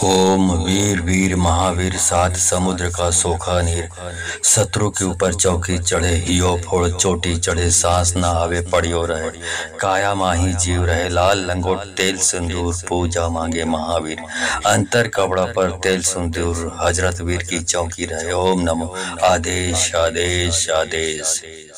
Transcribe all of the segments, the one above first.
ओम वीर वीर महावीर सात समुद्र का सोखा नीर। शत्रु के ऊपर चौकी चढ़े हियो फोड़ चोटी चढ़े सांस न आवे पड़ियो रहे। काया माही जीव रहे लाल लंगोट तेल सिंदूर पूजा मांगे महावीर। अंतर कपड़ा पर तेल सिंदूर हजरत वीर की चौकी रहे। ओम नमो आदेश आदेश आदेश।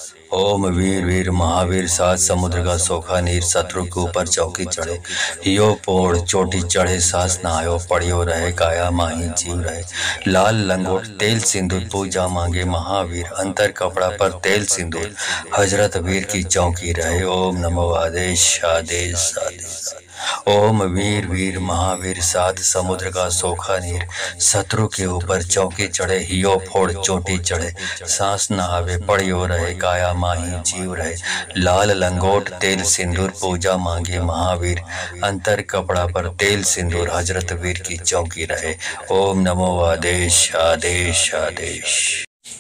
ओम वीर वीर महावीर सात समुद्र का सोखा नीर। शत्रु के ऊपर चौकी चढ़े हियो पोड़ चोटी चढ़े सांस नहायो पड़ियो रहे। काया माही जीव रहे लाल लंगोट तेल सिंदूर पूजा मांगे महावीर। अंतर कपड़ा पर तेल सिंदूर हजरत वीर की चौकी रहे। ओम नमो आदेश आदेश आदेश। ओम वीर वीर महावीर सात समुद्र का सोखा नीर। शत्रु के ऊपर चौकी चढ़े हियो फोड़ चोटी चढ़े सांस नहावे पड़ियो रहे। काया माही जीव रहे लाल लंगोट तेल सिंदूर पूजा मांगे महावीर। अंतर कपड़ा पर तेल सिंदूर हजरत वीर की चौकी रहे। ओम नमो आदेश आदेश आदेश।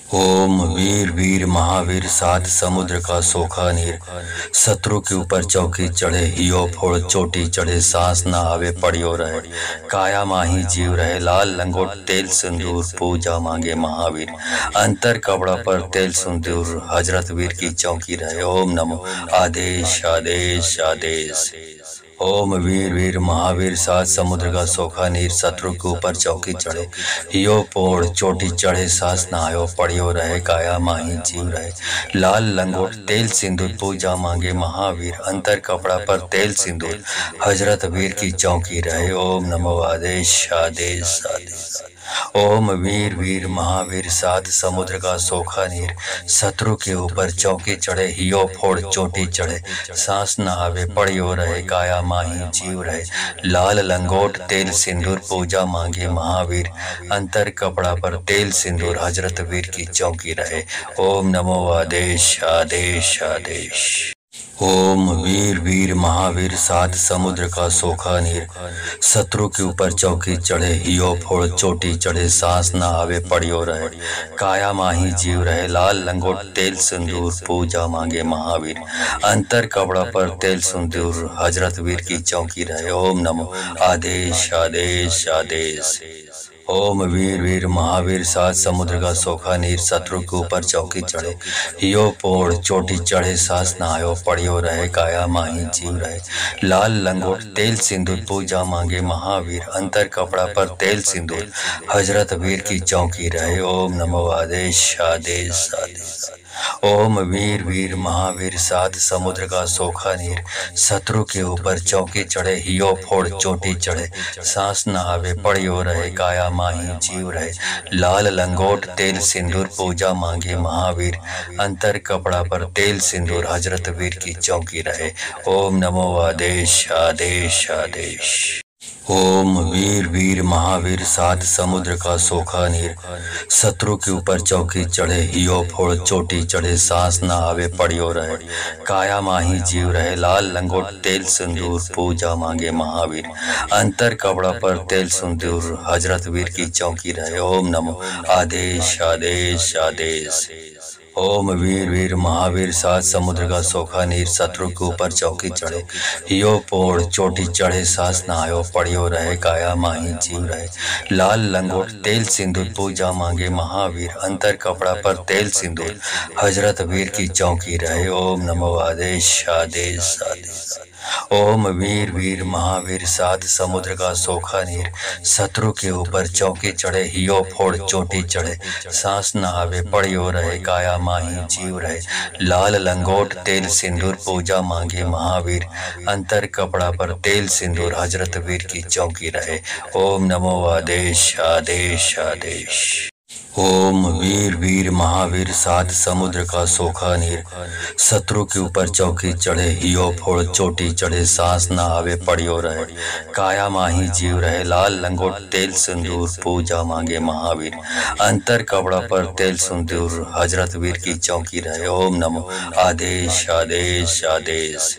ओम वीर वीर महावीर सात समुद्र का सोखा नीर। शत्रु के ऊपर चौकी चढ़े हियो फोड़ चोटी चढ़े सांस न आवे पड़ियो रहे। काया माही जीव रहे लाल लंगोट तेल सिंदूर पूजा मांगे महावीर। अंतर कपड़ा पर तेल सिंदूर हजरत वीर की चौकी रहे। ओम नमो आदेश आदेश आदेश। ओम वीर वीर महावीर सात समुद्र का सोखा नीर। शत्रु के ऊपर चौकी चढ़े हियो पोड़ चोटी चढ़े सांस नहायो पड़ियो रहे। काया माही जीव रहे लाल लंगोट तेल सिंदूर पूजा मांगे महावीर। अंतर कपड़ा पर तेल सिंदूर हजरत वीर की चौकी रहे। ओम नमो आदेश आदेश आदेश। ओम वीर वीर महावीर सात समुद्र का सोखा नीर। शत्रु के ऊपर चौकी चढ़े हियो फोड़ चोटी चढ़े सांस नहावे पड़ियो रहे। काया माही जीव रहे लाल लंगोट तेल सिंदूर पूजा मांगे महावीर। अंतर कपड़ा पर तेल सिंदूर हजरत वीर की चौकी रहे। ओम नमो आदेश आदेश आदेश। ओम वीर वीर महावीर सात समुद्र का सोखा नीर। शत्रु के ऊपर चौकी चढ़े हियो फोड़ चोटी चढ़े सांस न आवे पड़ियो रहे। काया माही जीव रहे लाल लंगोट तेल सिंदूर पूजा मांगे महावीर। अंतर कपड़ा पर तेल सिंदूर हजरत वीर की चौकी रहे। ओम नमो आदेश आदेश आदेश। ओम वीर वीर महावीर सात समुद्र का सोखा नीर। शत्रु के ऊपर चौकी चढ़े हियो पोड़ चोटी चढ़े सांस नहायो पड़ियो रहे। काया माही जीव रहे लाल लंगोट तेल सिंदूर पूजा मांगे महावीर। अंतर कपड़ा पर तेल सिंदूर हजरत वीर की चौकी रहे। ओम नमो आदेश आदेश आदेश। ओम वीर वीर महावीर सात समुद्र का सोखा नीर। शत्रु के ऊपर चौकी चढ़े हियो फोड़ चोटी चढ़े सांस नहावे पड़ियो रहे। काया माही जीव रहे लाल लंगोट तेल सिंदूर पूजा मांगे महावीर। अंतर कपड़ा पर तेल सिंदूर हजरत वीर की चौकी रहे। ओम नमो आदेश आदेश आदेश। ओम वीर वीर महावीर सात समुद्र का सोखा नीर। शत्रु के ऊपर चौकी चढ़े हियो फोड़ चोटी चढ़े सांस न आवे पड़ियो रहे। काया माही जीव रहे लाल लंगोट तेल सिंदूर पूजा मांगे महावीर। अंतर कपड़ा पर तेल सिंदूर हजरत वीर की चौकी रहे। ओम नमो आदेश आदेश आदेश। ओम वीर वीर महावीर सात समुद्र का सोखा नीर। शत्रु के ऊपर चौकी चढ़े हियो पोड़ चोटी चढ़े सांस नहायो पड़ियो रहे। काया माही जीव रहे लाल लंगोट तेल सिंदूर पूजा मांगे महावीर। अंतर कपड़ा पर तेल सिंदूर हजरत वीर की चौकी रहे। ओम नमो आदेश आदेश आदेश। ओम वीर वीर महावीर सात समुद्र का सोखा नीर। शत्रु के ऊपर चौकी चढ़े हियो फोड़ चोटी चढ़े सांस नहावे पड़ियो रहे। काया माही जीव रहे लाल लंगोट तेल सिंदूर पूजा मांगे महावीर। अंतर कपड़ा पर तेल सिंदूर हजरत वीर की चौकी रहे। ओम नमो आदेश आदेश आदेश। ओम वीर वीर महावीर सात समुद्र का सोखा नीर। शत्रु के ऊपर चौकी चढ़े हियो फोड़ चोटी चढ़े सांस न आवे पड़ियो रहे। काया माही जीव रहे लाल लंगोट तेल सिंदूर पूजा मांगे महावीर। अंतर कपड़ा पर तेल सिंदूर हजरत वीर की चौकी रहे। ओम नमो आदेश आदेश आदेश।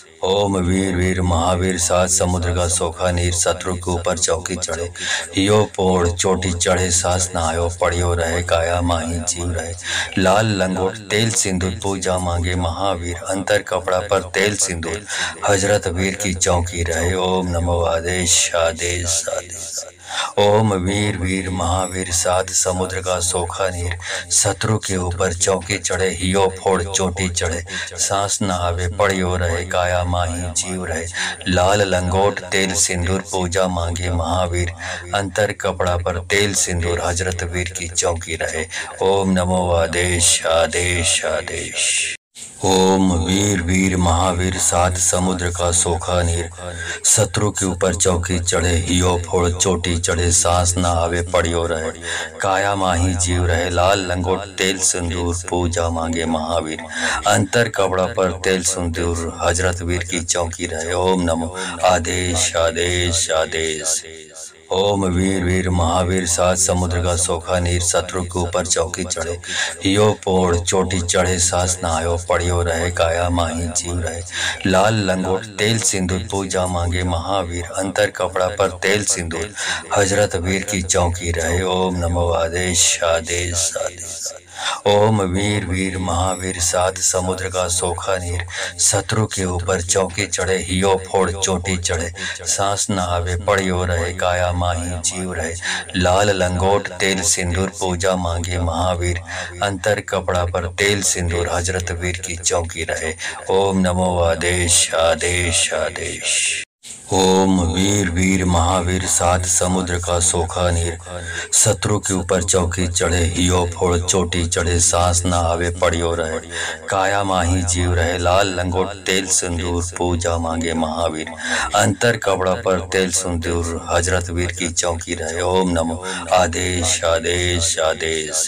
ओम वीर वीर महावीर सात समुद्र का सोखा नीर। शत्रु के ऊपर चौकी चढ़े हियो पोड़ चोटी चढ़े सांस नहायो पड़ियो रहे। काया माही जीव रहे लाल लंगोट तेल सिंदूर पूजा मांगे महावीर। अंतर कपड़ा पर तेल सिंदूर हजरत वीर की चौकी रहे। ओम नमो आदेश आदेश आदेश। ओम वीर वीर महावीर सात समुद्र का सोखा नीर, शत्रु के ऊपर चौकी चढ़े हियो फोड़ चोटी चढ़े, सांस न आवे पड़ियो रहे काया माही जीव रहे, लाल लंगोट तेल सिंदूर पूजा मांगे महावीर, अंतर कपड़ा पर तेल सिंदूर हजरत वीर की चौकी रहे। ओम नमो आदेश आदेश आदेश। ओम वीर वीर महावीर सात समुद्र का सोखा नीर, शत्रु के ऊपर चौकी चढ़े हियो फोड़ चोटी चढ़े, सांस न आवे पड़ियो रहे काया माही जीव रहे, लाल लंगोट तेल सिंदूर पूजा मांगे महावीर, अंतर कपड़ा पर तेल सिंदूर हजरत वीर की चौकी रहे। ओम नमो आदेश आदेश आदेश। ओम वीर वीर महावीर सात समुद्र का सोखा नीर, शत्रु के ऊपर चौकी चढ़े हियो पोड़ चोटी चढ़े, सांस न आयो पड़ियो रहे काया माही जीव रहे, लाल लंगोट तेल सिंदूर पूजा मांगे महावीर, अंतर कपड़ा पर तेल सिंदूर हजरत वीर की चौकी रहे। ओम नमो आदेश आदेश आदेश। ओम वीर वीर महावीर सात समुद्र का सोखा नीर, शत्रु के ऊपर चौकी चढ़े हियो फोड़ चोटी चढ़े, सांस न आवे पड़ियो रहे काया माही जीव रहे, लाल लंगोट तेल सिंदूर पूजा मांगे महावीर, अंतर कपड़ा पर तेल सिंदूर हजरत वीर की चौकी रहे। ओम नमो आदेश आदेश आदेश। ओम वीर वीर महावीर सात समुद्र का सोखा नीर, शत्रु के ऊपर चौकी चढ़े हियो फोड़ चोटी चढ़े, सांस न आवे पड़ियो रहे काया माही जीव रहे, लाल लंगोट तेल सिंदूर पूजा मांगे महावीर, अंतर कपड़ा पर तेल सिंदूर हजरत वीर की चौकी रहे। ओम नमो आदेश आदेश आदेश।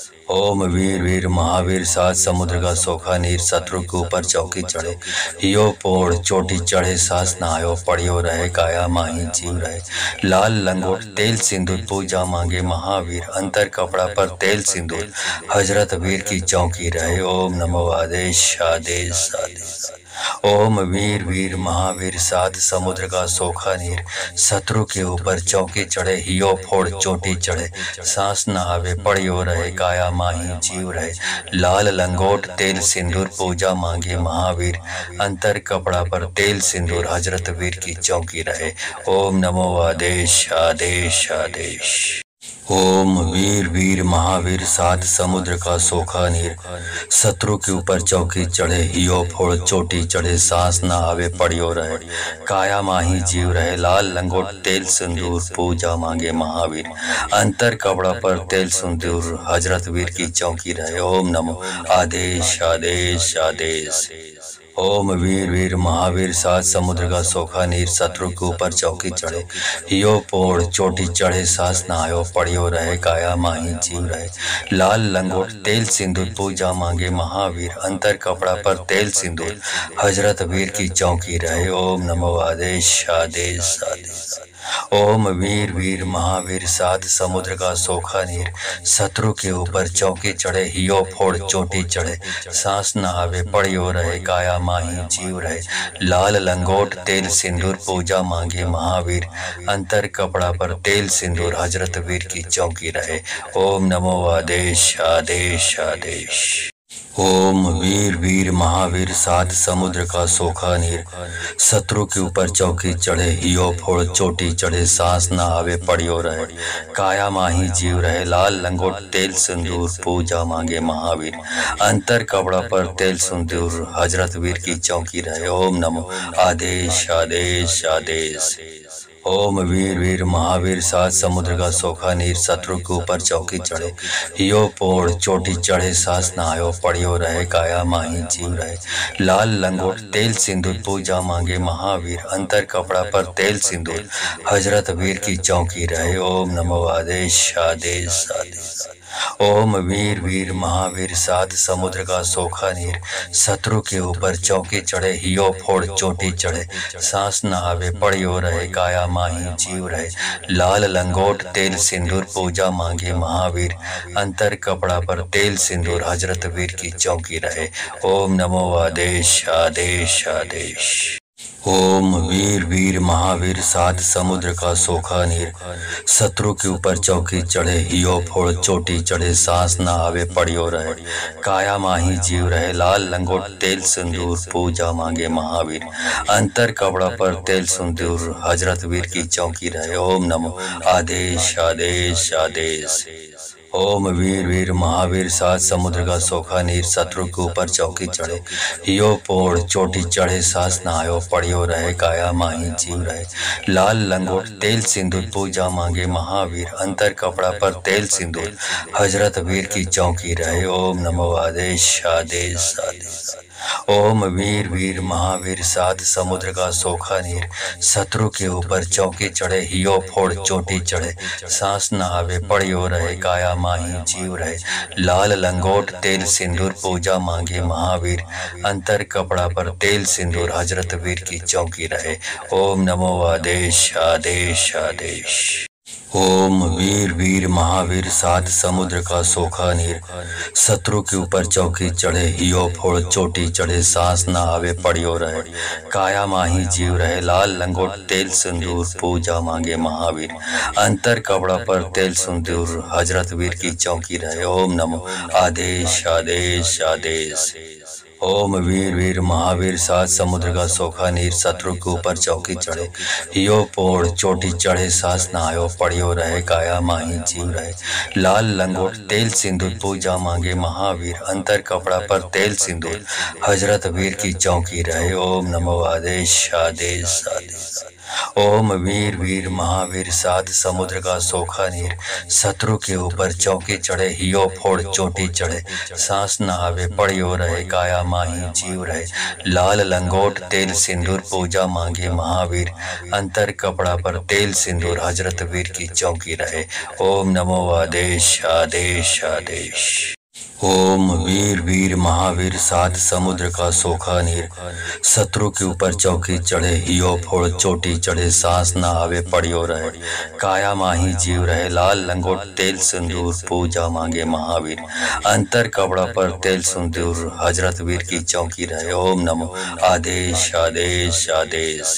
ओम वीर वीर महावीर सात समुद्र का सोखा नीर, शत्रु के ऊपर चौकी चढ़े हियो पोड़ चोटी चढ़े, सांस न आयो पड़ियो रहे काया माही जीव रहे, लाल लंगोट तेल सिंदूर पूजा मांगे महावीर, अंतर कपड़ा पर तेल सिंदूर हजरत वीर की चौकी रहे। ओम नमो आदेश आदेश आदेश। ओम वीर वीर महावीर सात समुद्र का सोखा नीर, शत्रु के ऊपर चौकी चढ़े हियो फोड़ चोटी चढ़े, सांस न आवे पड़ियो रहे काया माही जीव रहे, लाल लंगोट तेल सिंदूर पूजा मांगे महावीर, अंतर कपड़ा पर तेल सिंदूर हजरत वीर की चौकी रहे। ओम नमो आदेश आदेश आदेश। ओम वीर वीर महावीर सात समुद्र का सोखा नीर, शत्रु के ऊपर चौकी चढ़े हियो फोड़ चोटी चढ़े, सांस न आवे पड़ियो रहे काया माही जीव रहे, लाल लंगोट तेल सिंदूर पूजा मांगे महावीर, अंतर कपड़ा पर तेल सिंदूर हजरत वीर की चौकी रहे। ओम नमो आदेश आदेश आदेश। ओम वीर वीर महावीर सात समुद्र का सोखा नीर, शत्रु के ऊपर चौकी चढ़े हियो पोड़ चोटी चढ़े, सांस न आयो पड़ियो रहे काया माही जीव रहे, लाल लंगोट तेल सिंदूर पूजा मांगे महावीर, अंतर कपड़ा पर तेल सिंदूर हजरत वीर की चौकी रहे। ओम नमो आदेश आदेश आदेश। ओम वीर वीर महावीर सात समुद्र का सोखा नीर, शत्रु के ऊपर चौकी चढ़े हियो फोड़ चोटी चढ़े, सांस न आवे पड़ियो रहे काया माही जीव रहे, लाल लंगोट तेल सिंदूर पूजा मांगे महावीर, अंतर कपड़ा पर तेल सिंदूर हजरत वीर की चौकी रहे। ओम नमो आदेश आदेश आदेश। ओम वीर वीर महावीर सात समुद्र का सोखा नीर, शत्रु के ऊपर चौकी चढ़े हियो फोड़ चोटी चढ़े, सांस न आवे पड़ियो रहे काया माही जीव रहे, लाल लंगोट तेल सिंदूर पूजा मांगे महावीर, अंतर कपड़ा पर तेल सिंदूर हजरत वीर की चौकी रहे। ओम नमो आदेश आदेश आदेश। ओम वीर वीर महावीर सात समुद्र का सोखा नीर, शत्रु के ऊपर चौकी चढ़े हियो पोड़ चोटी चढ़े, सांस न आयो पड़ियो रहे काया माही जीव रहे, लाल लंगोट तेल सिंदूर पूजा मांगे महावीर, अंतर कपड़ा पर तेल सिंदूर हजरत वीर की चौकी रहे। ओम नमो आदेश आदेश आदेश। ओम वीर वीर महावीर सात समुद्र का सोखा नीर, शत्रु के ऊपर चौकी चढ़े हियो फोड़ चोटी चढ़े, सांस न आवे पड़ियो रहे काया माही जीव रहे, लाल लंगोट तेल सिंदूर पूजा मांगे महावीर, अंतर कपड़ा पर तेल सिंदूर हजरत वीर की चौकी रहे। ओम नमो आदेश आदेश आदेश। ओम वीर वीर महावीर सात समुद्र का सोखा नीर, शत्रु के ऊपर चौकी चढ़े हियो फोड़ चोटी चढ़े, सांस न आवे पड़ियो रहे, काया माही जीव रहे, लाल लंगोट तेल सिंदूर पूजा मांगे महावीर, अंतर कपड़ा पर तेल सिंदूर हजरत वीर की चौकी रहे। ओम नमो आदेश आदेश आदेश। ओम वीर वीर महावीर सात समुद्र का सोखा नीर, शत्रु के ऊपर चौकी चढ़े हियो पोड़ चोटी चढ़े, सांस न आयो पड़ियो रहे, काया माही जीव रहे, लाल लंगोट तेल सिंदूर पूजा मांगे महावीर, अंतर कपड़ा पर तेल सिंदूर हजरत वीर की चौकी रहे। ओम नमो आदेश आदेश आदेश। ओम वीर वीर महावीर सात समुद्र का सोखा नीर, शत्रु के ऊपर चौकी चढ़े हियो फोड़ चोटी चढ़े, सांस न आवे पड़ियो रहे, काया माही जीव रहे, लाल लंगोट तेल सिंदूर पूजा मांगे महावीर, अंतर कपड़ा पर तेल सिंदूर हजरत वीर की चौकी रहे। ओम नमो आदेश आदेश आदेश। ओम वीर वीर महावीर सात समुद्र का सोखा नीर, शत्रु के ऊपर चौकी चढ़े हियो फोड़ चोटी चढ़े, सांस न आवे पड़ियो रहे, काया माही जीव रहे, लाल लंगोट तेल सिंदूर पूजा मांगे महावीर, अंतर कपड़ा पर तेल सिंदूर हजरत वीर की चौकी रहे। ओम नमो आदेश आदेश आदेश। ओम वीर वीर महावीर सात समुद्र का सोखा नीर, शत्रु के ऊपर चौकी चढ़े हियो पोड़ चोटी चढ़े, सांस न आयो पड़ियो रहे, काया माही जीव रहे, लाल लंगोट तेल सिंदूर पूजा मांगे महावीर, अंतर कपड़ा पर तेल सिंदूर हजरत वीर की चौकी रहे। ओम नमो आदेश आदेश आदेश। ओम वीर वीर महावीर सात समुद्र का सोखा नीर, शत्रु के ऊपर चौकी चढ़े हियो फोड़ चोटी चढ़े, सांस न आवे पड़ियो रहे, काया माही जीव रहे, लाल लंगोट तेल सिंदूर पूजा मांगे महावीर, अंतर कपड़ा पर तेल सिंदूर हजरत वीर की चौकी रहे। ओम नमो आदेश आदेश आदेश। ओम वीर वीर महावीर सात समुद्र का सोखा नीर, शत्रु के ऊपर चौकी चढ़े हियो फोड़ चोटी चढ़े, सांस न आवे पड़ियो रहे, काया माही जीव रहे, लाल लंगोट तेल सिंदूर पूजा मांगे महावीर, अंतर कपड़ा पर तेल सिंदूर हजरत वीर की चौकी रहे। ओम नमो आदेश आदेश आदेश।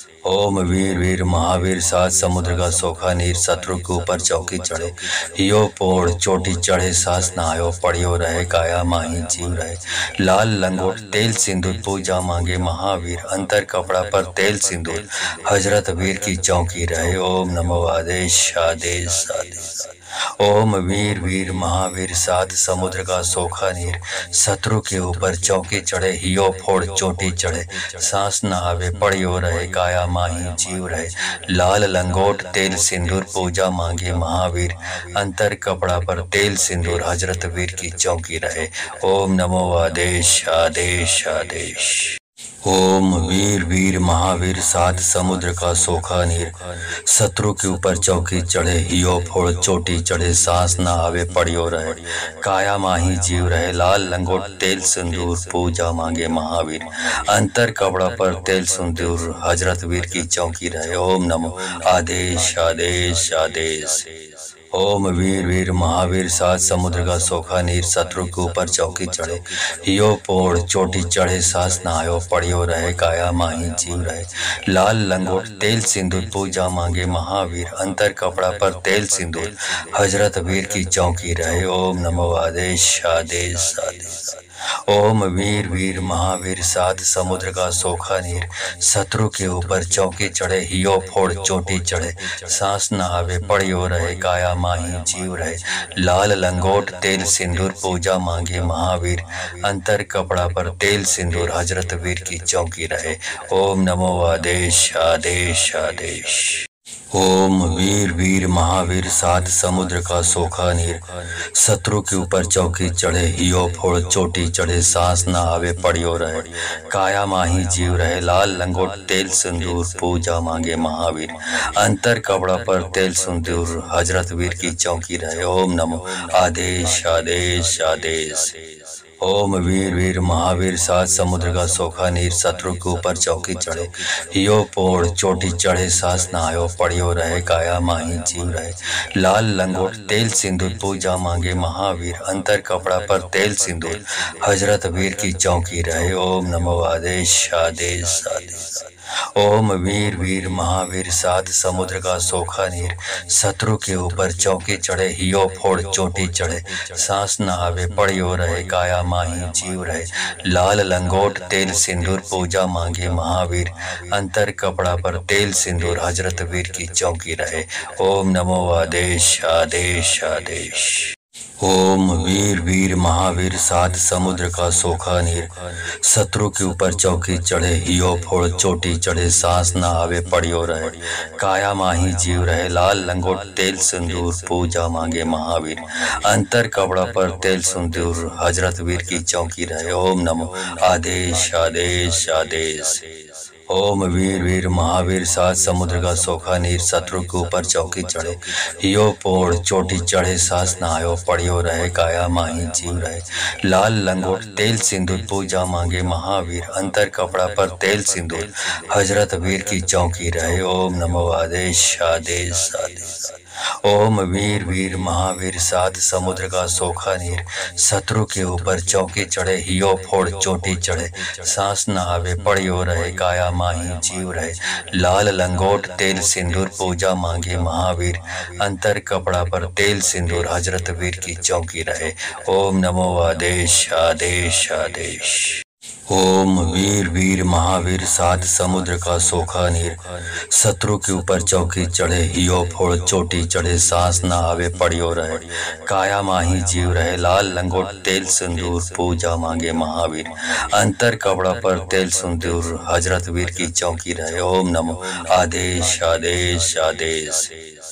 ओम वीर वीर महावीर सात समुद्र का सोखा नीर, शत्रु के ऊपर चौकी चढ़े हियो पोड़ चोटी चढ़े, सांस न आयो पड़ियो रहे, काया माही जीव रहे, लाल लंगोट तेल सिंदूर पूजा मांगे महावीर, अंतर कपड़ा पर तेल सिंदूर हजरत वीर की चौकी रहे। ओम नमो आदेश आदेश आदेश। ओम वीर वीर महावीर सात समुद्र का सोखा नीर, शत्रु के ऊपर चौकी चढ़े हियो फोड़ चोटी चढ़े, सांस न आवे पड़ियो रहे, काया माही जीव रहे, लाल लंगोट तेल सिंदूर पूजा मांगे महावीर, अंतर कपड़ा पर तेल सिंदूर हजरत वीर की चौकी रहे। ओम नमो आदेश आदेश आदेश। ओम वीर वीर महावीर सात समुद्र का सोखा नीर, शत्रु के ऊपर चौकी चढ़े हियो फोड़ चोटी चढ़े, सांस न आवे पड़ियो रहे, काया माही जीव रहे, लाल लंगोट तेल सिंदूर पूजा मांगे महावीर, अंतर कपड़ा पर तेल सिंदूर हजरत वीर की चौकी रहे। ओम नमो आदेश आदेश आदेश। ओम वीर वीर महावीर सात समुद्र का सोखा नीर, शत्रु के ऊपर चौकी चढ़े हियो पोड़ चोटी चढ़े, सांस न आयो पड़ियो रहे, काया माही जीव रहे, लाल लंगोट तेल सिंदूर पूजा मांगे महावीर, अंतर कपड़ा पर तेल सिंदूर हजरत वीर की चौकी रहे। ओम नमो आदेश आदेश आदेश। ओम वीर वीर महावीर सात समुद्र का सोखा नीर, शत्रु के ऊपर चौकी चढ़े हियो फोड़ चोटी चढ़े, सांस न आवे पड़ियो रहे, काया माही जीव रहे, लाल लंगोट तेल सिंदूर पूजा मांगे महावीर, अंतर कपड़ा पर तेल सिंदूर हजरत वीर की चौकी रहे। ओम नमो आदेश आदेश आदेश। ओम वीर वीर महावीर सात समुद्र का सोखा नीर, शत्रु के ऊपर चौकी चढ़े हियो फोड़ चोटी चढ़े, सांस न आवे पड़ियो रहे, काया माही जीव रहे, लाल लंगोट तेल सिंदूर पूजा मांगे महावीर, अंतर कपड़ा पर तेल सिंदूर हजरत वीर की चौकी रहे। ओम नमो आदेश आदेश आदेश। ओम वीर वीर महावीर सात समुद्र का सोखा नीर, शत्रु के ऊपर चौकी चढ़े हियो पोड़ चोटी चढ़े, सांस न आयो पड़ियो रहे, काया माही जीव रहे, लाल लंगोट तेल सिंदूर पूजा मांगे महावीर, अंतर कपड़ा पर तेल सिंदूर हजरत वीर की चौकी रहे। ओम नमो आदेश आदेश आदेश। ओम वीर वीर महावीर सात समुद्र का सोखा नीर, शत्रु के ऊपर चौकी चढ़े हियो फोड़ चोटी चढ़े, सांस न आवे पड़ियो रहे काया माही जीव रहे, लाल लंगोट तेल सिंदूर पूजा मांगे महावीर, अंतर कपड़ा पर तेल सिंदूर हजरत वीर की चौकी रहे। ओम नमो आदेश आदेश आदेश। ओम वीर वीर महावीर सात समुद्र का सोखा नीर, शत्रु के ऊपर चौकी चढ़े हियो फोड़ चोटी चढ़े, सांस न आवे पड़ियो रहे काया माही जीव रहे, लाल लंगोट तेल सिंदूर पूजा मांगे महावीर, अंतर कपड़ा पर तेल सिंदूर हजरत वीर की चौकी रहे। ओम नमो आदेश आदेश आदेश। ओम वीर वीर महावीर सात समुद्र का सोखा नीर, शत्रु के ऊपर चौकी चढ़े हियो पोड़ चोटी चढ़े, सांस न आयो पड़ियो रहे काया माही जीव रहे, लाल लंगोट तेल सिंदूर पूजा मांगे महावीर, अंतर कपड़ा पर तेल सिंदूर हजरत वीर की चौकी रहे। ओम नमो आदेश आदेश आदेश। ओम वीर वीर महावीर सात समुद्र का सोखा नीर, शत्रु के ऊपर चौकी चढ़े हियो फोड़ चोटी चढ़े, सांस न आवे पड़ियो रहे काया माही जीव रहे, लाल लंगोट तेल सिंदूर पूजा मांगे महावीर, अंतर कपड़ा पर तेल सिंदूर हजरत वीर की चौकी रहे। ओम नमो आदेश आदेश आदेश। ओम वीर वीर महावीर सात समुद्र का सोखा नीर, शत्रु के ऊपर चौकी चढ़े हियो फोड़ चोटी चढ़े, सांस न आवे पड़ियो रहे काया माही जीव रहे, लाल लंगोट तेल सिंदूर पूजा मांगे महावीर, अंतर कपड़ा पर तेल सिंदूर हजरत वीर की चौकी रहे। ओम नमो आदेश आदेश आदेश।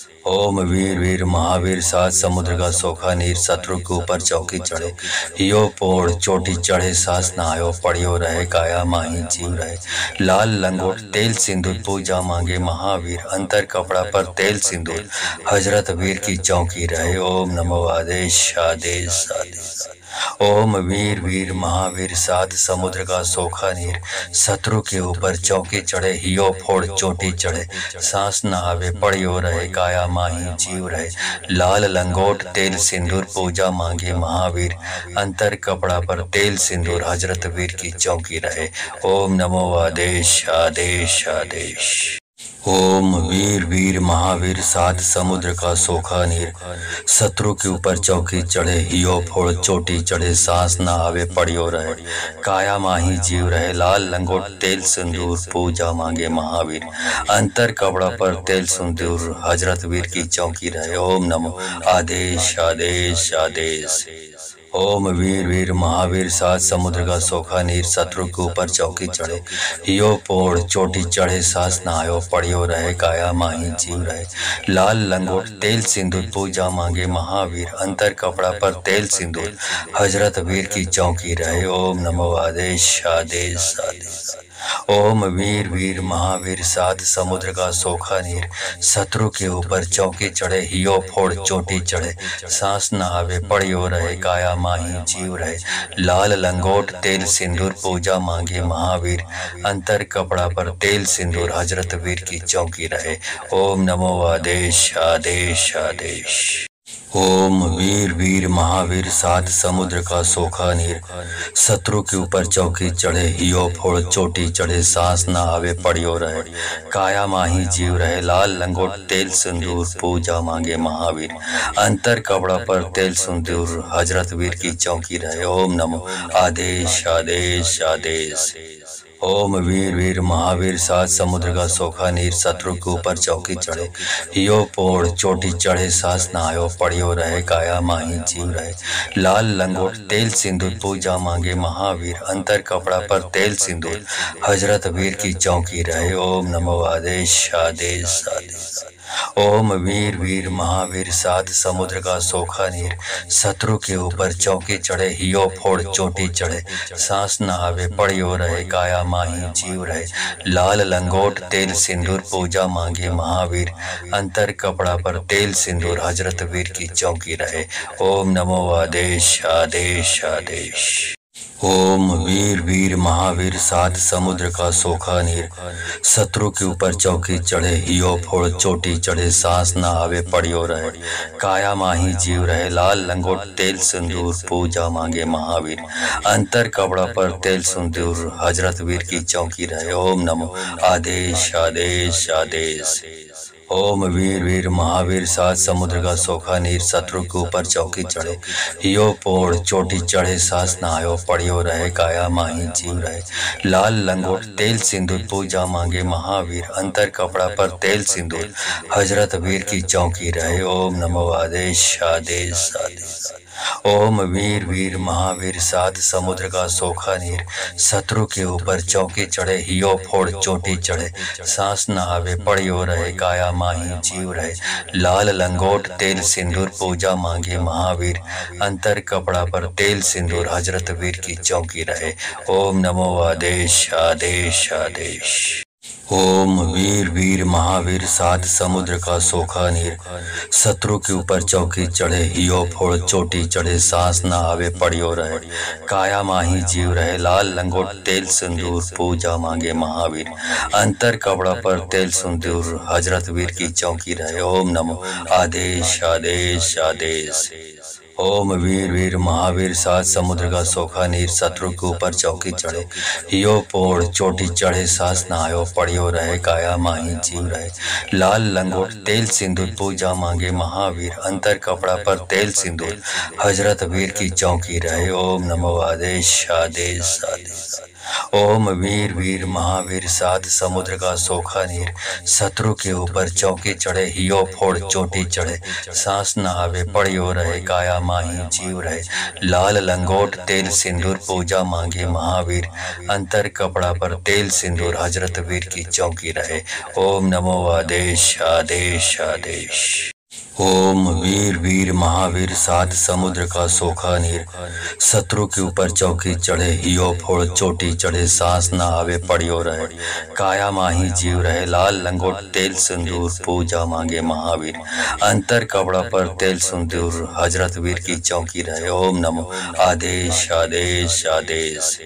ओम वीर वीर महावीर सात समुद्र का सोखा नीर, शत्रु के ऊपर चौकी चढ़े हियो पोड़ चोटी चढ़े, सांस न आयो पड़ियो रहे काया माही जीव रहे, लाल लंगोट तेल सिंदूर पूजा मांगे महावीर, अंतर कपड़ा पर तेल सिंदूर हजरत वीर की चौकी रहे। ओम नमो आदेश आदेश आदेश। ओम वीर वीर महावीर सात समुद्र का सोखा नीर, शत्रु के ऊपर चौकी चढ़े हियो फोड़ चोटी चढ़े, सांस न आवे पड़ियो रहे काया माही जीव रहे, लाल लंगोट तेल सिंदूर पूजा मांगे महावीर, अंतर कपड़ा पर तेल सिंदूर हजरत वीर की चौकी रहे। ओम नमो आदेश आदेश आदेश। ओम वीर वीर महावीर सात समुद्र का सोखा नीर, शत्रु के ऊपर चौकी चढ़े हियो फोड़ चोटी चढ़े, सांस न आवे पड़ियो रहे काया माही जीव रहे, लाल लंगोट तेल सिंदूर पूजा मांगे महावीर, अंतर कपड़ा पर तेल सिंदूर हजरत वीर की चौकी रहे। ओम नमो आदेश आदेश आदेश। ओम वीर वीर महावीर सात समुद्र का सोखा नीर, शत्रु के ऊपर चौकी चढ़े हियो पोड़ चोटी चढ़े, सांस न आयो पड़ियो रहे काया माही जीव रहे, लाल लंगोट तेल सिंदूर पूजा मांगे महावीर, अंतर कपड़ा पर तेल सिंदूर हजरत वीर की चौकी रहे। ओम नमो आदेश आदेश आदेश। ओम वीर वीर महावीर सात समुद्र का सोखा नीर, शत्रु के ऊपर चौकी चढ़े हियो फोड़ चोटी चढ़े, सांस न आवे पड़ियो रहे काया माही जीव रहे, लाल लंगोट तेल सिंदूर पूजा मांगे महावीर, अंतर कपड़ा पर तेल सिंदूर हजरत वीर की चौकी रहे। ओम नमो आदेश आदेश आदेश। ओम वीर वीर महावीर सात समुद्र का सोखा नीर, शत्रु के ऊपर चौकी चढ़े हियो फोड़ चोटी चढ़े, सांस न आवे पड़ियो रहे काया माही जीव रहे, लाल लंगोट तेल सिंदूर पूजा मांगे महावीर, अंतर कपड़ा पर तेल सिंदूर हजरत वीर की चौकी रहे। ओम नमो आदेश आदेश आदेश। ओम वीर वीर महावीर सात समुद्र का सोखा नीर, शत्रु के ऊपर चौकी चढ़े हियो पोड़ चोटी चढ़े, सांस न आयो पड़ियो रहे काया माही जीव रहे, लाल लंगोट तेल सिंदूर पूजा मांगे महावीर, अंतर कपड़ा पर तेल सिंदूर हजरत वीर की चौकी रहे। ओम नमो आदेश आदेश आदेश। ओम वीर वीर महावीर सात समुद्र का सोखा नीर, शत्रु के ऊपर चौकी चढ़े हियो फोड़ चोटी चढ़े, सांस न आवे पड़ियो रहे काया माही जीव रहे, लाल लंगोट तेल सिंदूर पूजा मांगे महावीर, अंतर कपड़ा पर तेल सिंदूर हजरत वीर की चौकी रहे। ओम नमो आदेश आदेश आदेश। ओम वीर वीर महावीर सात समुद्र का सोखा नीर, शत्रु के ऊपर चौकी चढ़े हियो फोड़ चोटी चढ़े, सांस ना आवे पड़ियो रहे, काया माही जीव रहे, लाल लंगोट तेल सिंदूर पूजा मांगे महावीर, अंतर कपड़ा पर तेल सिंदूर हजरत वीर की चौकी रहे। ओम नमो आदेश आदेश आदेश। ओम वीर वीर महावीर सात समुद्र का सोखा नीर, शत्रु के ऊपर चौकी चढ़े हियो पोड़ चोटी चढ़े, सांस नहायो पड़ियो रहे, काया माही जीव रहे, लाल लंगोट तेल सिंदूर पूजा मांगे महावीर, अंतर कपड़ा पर तेल सिंदूर हजरत वीर की चौकी रहे। ओम नमो आदेश आदेश आदेश। ओम वीर वीर महावीर सात समुद्र का सोखा नीर, शत्रु के ऊपर चौकी चढ़े हियो फोड़ चोटी चढ़े, सांस न आवे पड़ियो रहे, काया माही जीव रहे, लाल लंगोट तेल सिंदूर पूजा मांगे महावीर, अंतर कपड़ा पर तेल सिंदूर हजरत वीर की चौकी रहे। ओम नमो आदेश आदेश आदेश। ओम वीर वीर महावीर सात समुद्र का सोखा नीर, शत्रु के ऊपर चौकी चढ़े हियो फोड़ चोटी चढ़े, सांस न आवे पड़ियो रहे, काया माही जीव रहे, लाल लंगोट तेल सिंदूर पूजा मांगे महावीर, अंतर कपड़ा पर तेल सिंदूर हजरत वीर की चौकी रहे। ओम नमो आदेश आदेश आदेश। ओम वीर वीर महावीर सात समुद्र का सोखा नीर, शत्रु के ऊपर चौकी चढ़े हियो पोड़ चोटी चढ़े, सांस नहायो पड़ियो रहे, काया माही जीव रहे, लाल लंगोट तेल सिंदूर पूजा मांगे महावीर, अंतर कपड़ा पर तेल सिंदूर हजरत वीर की चौकी रहे। ओम नमो आदेश आदेश आदेश। ओम वीर वीर महावीर सात समुद्र का सोखा नीर, शत्रु के ऊपर चौकी चढ़े हियो फोड़ चोटी चढ़े, सांस न आवे पड़ियो रहे, काया माही जीव रहे, लाल लंगोट तेल सिंदूर पूजा मांगे महावीर, अंतर कपड़ा पर तेल सिंदूर हजरत वीर की चौकी रहे। ओम नमो आदेश आदेश आदेश। ओम वीर वीर महावीर सात समुद्र का सोखा नीर, शत्रु के ऊपर चौकी चढ़े हियो फोड़ चोटी चढ़े, सांस न आवे पड़ियो रहे, काया माही जीव रहे, लाल लंगोट तेल सिंदूर पूजा मांगे महावीर, अंतर कपड़ा पर तेल सिंदूर हजरत वीर की चौकी रहे। ओम नमो आदेश आदेश आदेश।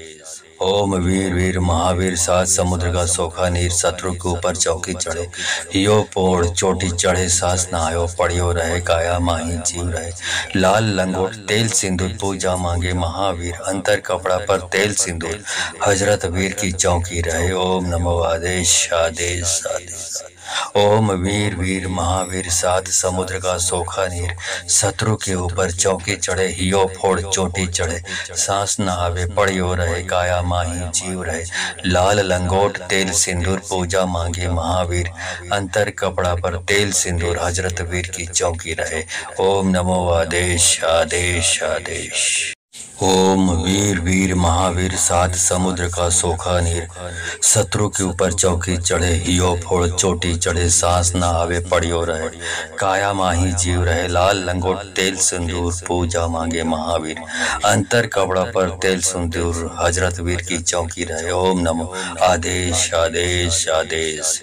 ओम वीर वीर महावीर सात समुद्र का सोखा नीर, शत्रु के ऊपर चौकी चढ़े हियो पोड़ चोटी चढ़े, सांस नहायो पड़ियो रहे, काया माही जीव रहे, लाल लंगोट तेल सिंदूर पूजा मांगे महावीर, अंतर कपड़ा पर तेल सिंदूर हजरत वीर की चौकी रहे। ओम नमो आदेश आदेश आदेश। ओम वीर वीर महावीर सात समुद्र का सोखा नीर, शत्रु के ऊपर चौकी चढ़े हियो फोड़ चोटी चढ़े, सांस न आवे पड़ियो रहे, काया माही जीव रहे, लाल लंगोट तेल सिंदूर पूजा मांगे महावीर, अंतर कपड़ा पर तेल सिंदूर हजरत वीर की चौकी रहे। ओम नमो आदेश आदेश आदेश। ओम वीर वीर महावीर सात समुद्र का सोखा नीर, शत्रु के ऊपर चौकी चढ़े हियो फोड़ चोटी चढ़े, सांस न आवे पड़ियो रहे, काया माही जीव रहे, लाल लंगोट तेल सिंदूर पूजा मांगे महावीर, अंतर कपड़ा पर तेल सिंदूर हजरत वीर की चौकी रहे। ओम नमो आदेश आदेश आदेश।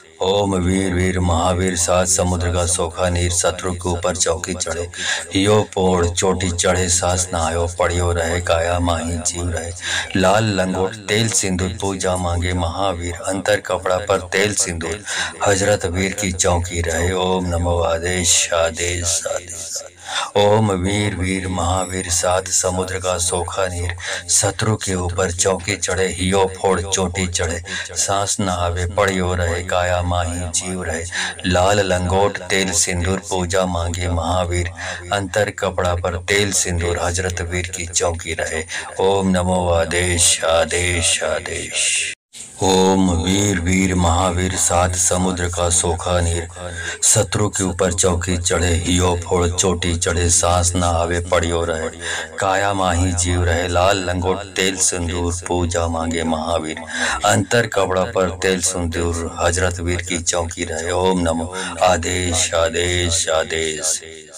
ओम वीर वीर महावीर सात समुद्र का सोखा नीर, शत्रु के ऊपर चौकी चढ़े हियो पोड़ चोटी चढ़े, सांस नहायो पड़ियो रहे, काया माही जीव रहे, लाल लंगोट तेल सिंदूर पूजा मांगे महावीर, अंतर कपड़ा पर तेल सिंदूर हजरत वीर की चौकी रहे। ओम नमो आदेश आदेश आदेश। ओम वीर वीर महावीर सात समुद्र का सोखा नीर, शत्रु के ऊपर चौकी चढ़े हियो फोड़ चोटी चढ़े, सांस न आवे पड़ियो रहे, काया माही जीव रहे, लाल लंगोट तेल सिंदूर पूजा मांगे महावीर, अंतर कपड़ा पर तेल सिंदूर हजरत वीर की चौकी रहे। ओम नमो आदेश आदेश आदेश। ओम वीर वीर महावीर सात समुद्र का सोखा नीर, शत्रु के ऊपर चौकी चढ़े हियो फोड़ चोटी चढ़े, सांस न आवे पड़ियो रहे, काया माही जीव रहे, लाल लंगोट तेल सिंदूर पूजा मांगे महावीर, अंतर कपड़ा पर तेल सिंदूर हजरत वीर की चौकी रहे। ओम नमो आदेश आदेश आदेश।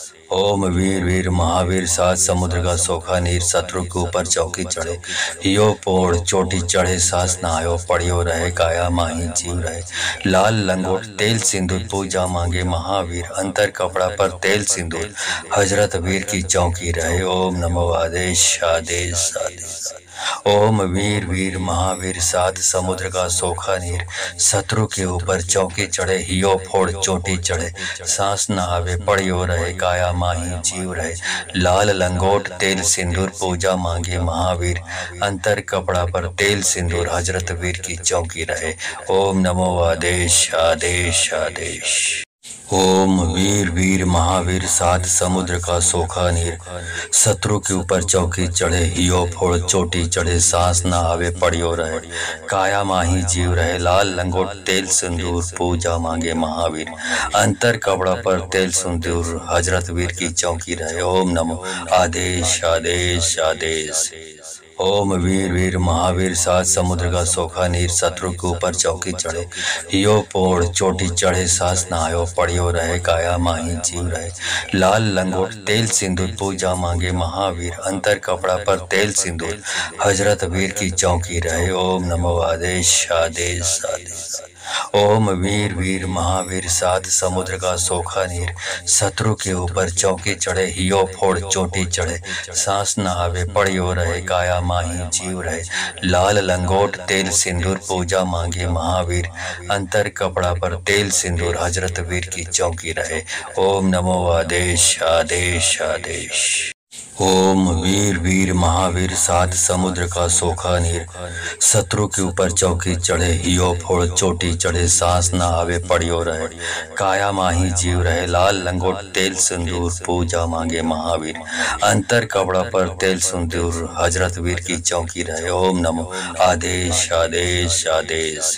ओम वीर वीर महावीर सात समुद्र का सोखा नीर, शत्रु के ऊपर चौकी चढ़े हियो पोड़ चोटी चढ़े, सांस नहायो पड़ियो रहे, काया माही जीव रहे, लाल लंगोट तेल सिंदूर पूजा मांगे महावीर, अंतर कपड़ा पर तेल सिंदूर हजरत वीर की चौकी रहे। ओम नमो आदेश आदेश आदेश। ओम वीर वीर महावीर सात समुद्र का सोखा नीर, शत्रु के ऊपर चौकी चढ़े हियो फोड़ चोटी चढ़े, सांस न आवे पड़ियो रहे काया माही जीव रहे, लाल लंगोट तेल सिंदूर पूजा मांगे महावीर, अंतर कपड़ा पर तेल सिंदूर हजरत वीर की चौकी रहे। ओम नमो आदेश आदेश आदेश। ओम वीर वीर महावीर सात समुद्र का सोखा नीर, शत्रु के ऊपर चौकी चढ़े हियो फोड़ चोटी चढ़े, सांस न आवे पड़ियो रहे काया माही जीव रहे, लाल लंगोट तेल सिंदूर पूजा मांगे महावीर, अंतर कपड़ा पर तेल सिंदूर हजरत वीर की चौकी रहे। ओम नमो आदेश आदेश आदेश। ओम वीर वीर महावीर सात समुद्र का सोखा नीर, शत्रु के ऊपर चौकी चढ़े हियो पोड़ चोटी चढ़े, सांस न आयो पड़ियो रहे काया माही जीव रहे, लाल लंगोट तेल सिंदूर पूजा मांगे महावीर, अंतर कपड़ा पर तेल सिंदूर हजरत वीर की चौकी रहे। ओम नमो आदेश आदेश आदेश। ओम वीर वीर महावीर सात समुद्र का सोखा नीर, शत्रु के ऊपर चौकी चढ़े हियो फोड़ चोटी चढ़े, सांस न आवे पड़ियो रहे काया माही जीव रहे, लाल लंगोट तेल सिंदूर पूजा मांगे महावीर, अंतर कपड़ा पर तेल सिंदूर हजरत वीर की चौकी रहे। ओम नमो आदेश आदेश आदेश। ओम वीर वीर महावीर सात समुद्र का सोखा नीर, शत्रु के ऊपर चौकी चढ़े हियो फोड़ चोटी चढ़े, सांस न आवे पड़ियो रहे काया माही जीव रहे, लाल लंगोट तेल सिंदूर पूजा मांगे महावीर, अंतर कपड़ा पर तेल सिंदूर हजरत वीर की चौकी रहे। ओम नमो आदेश आदेश आदेश।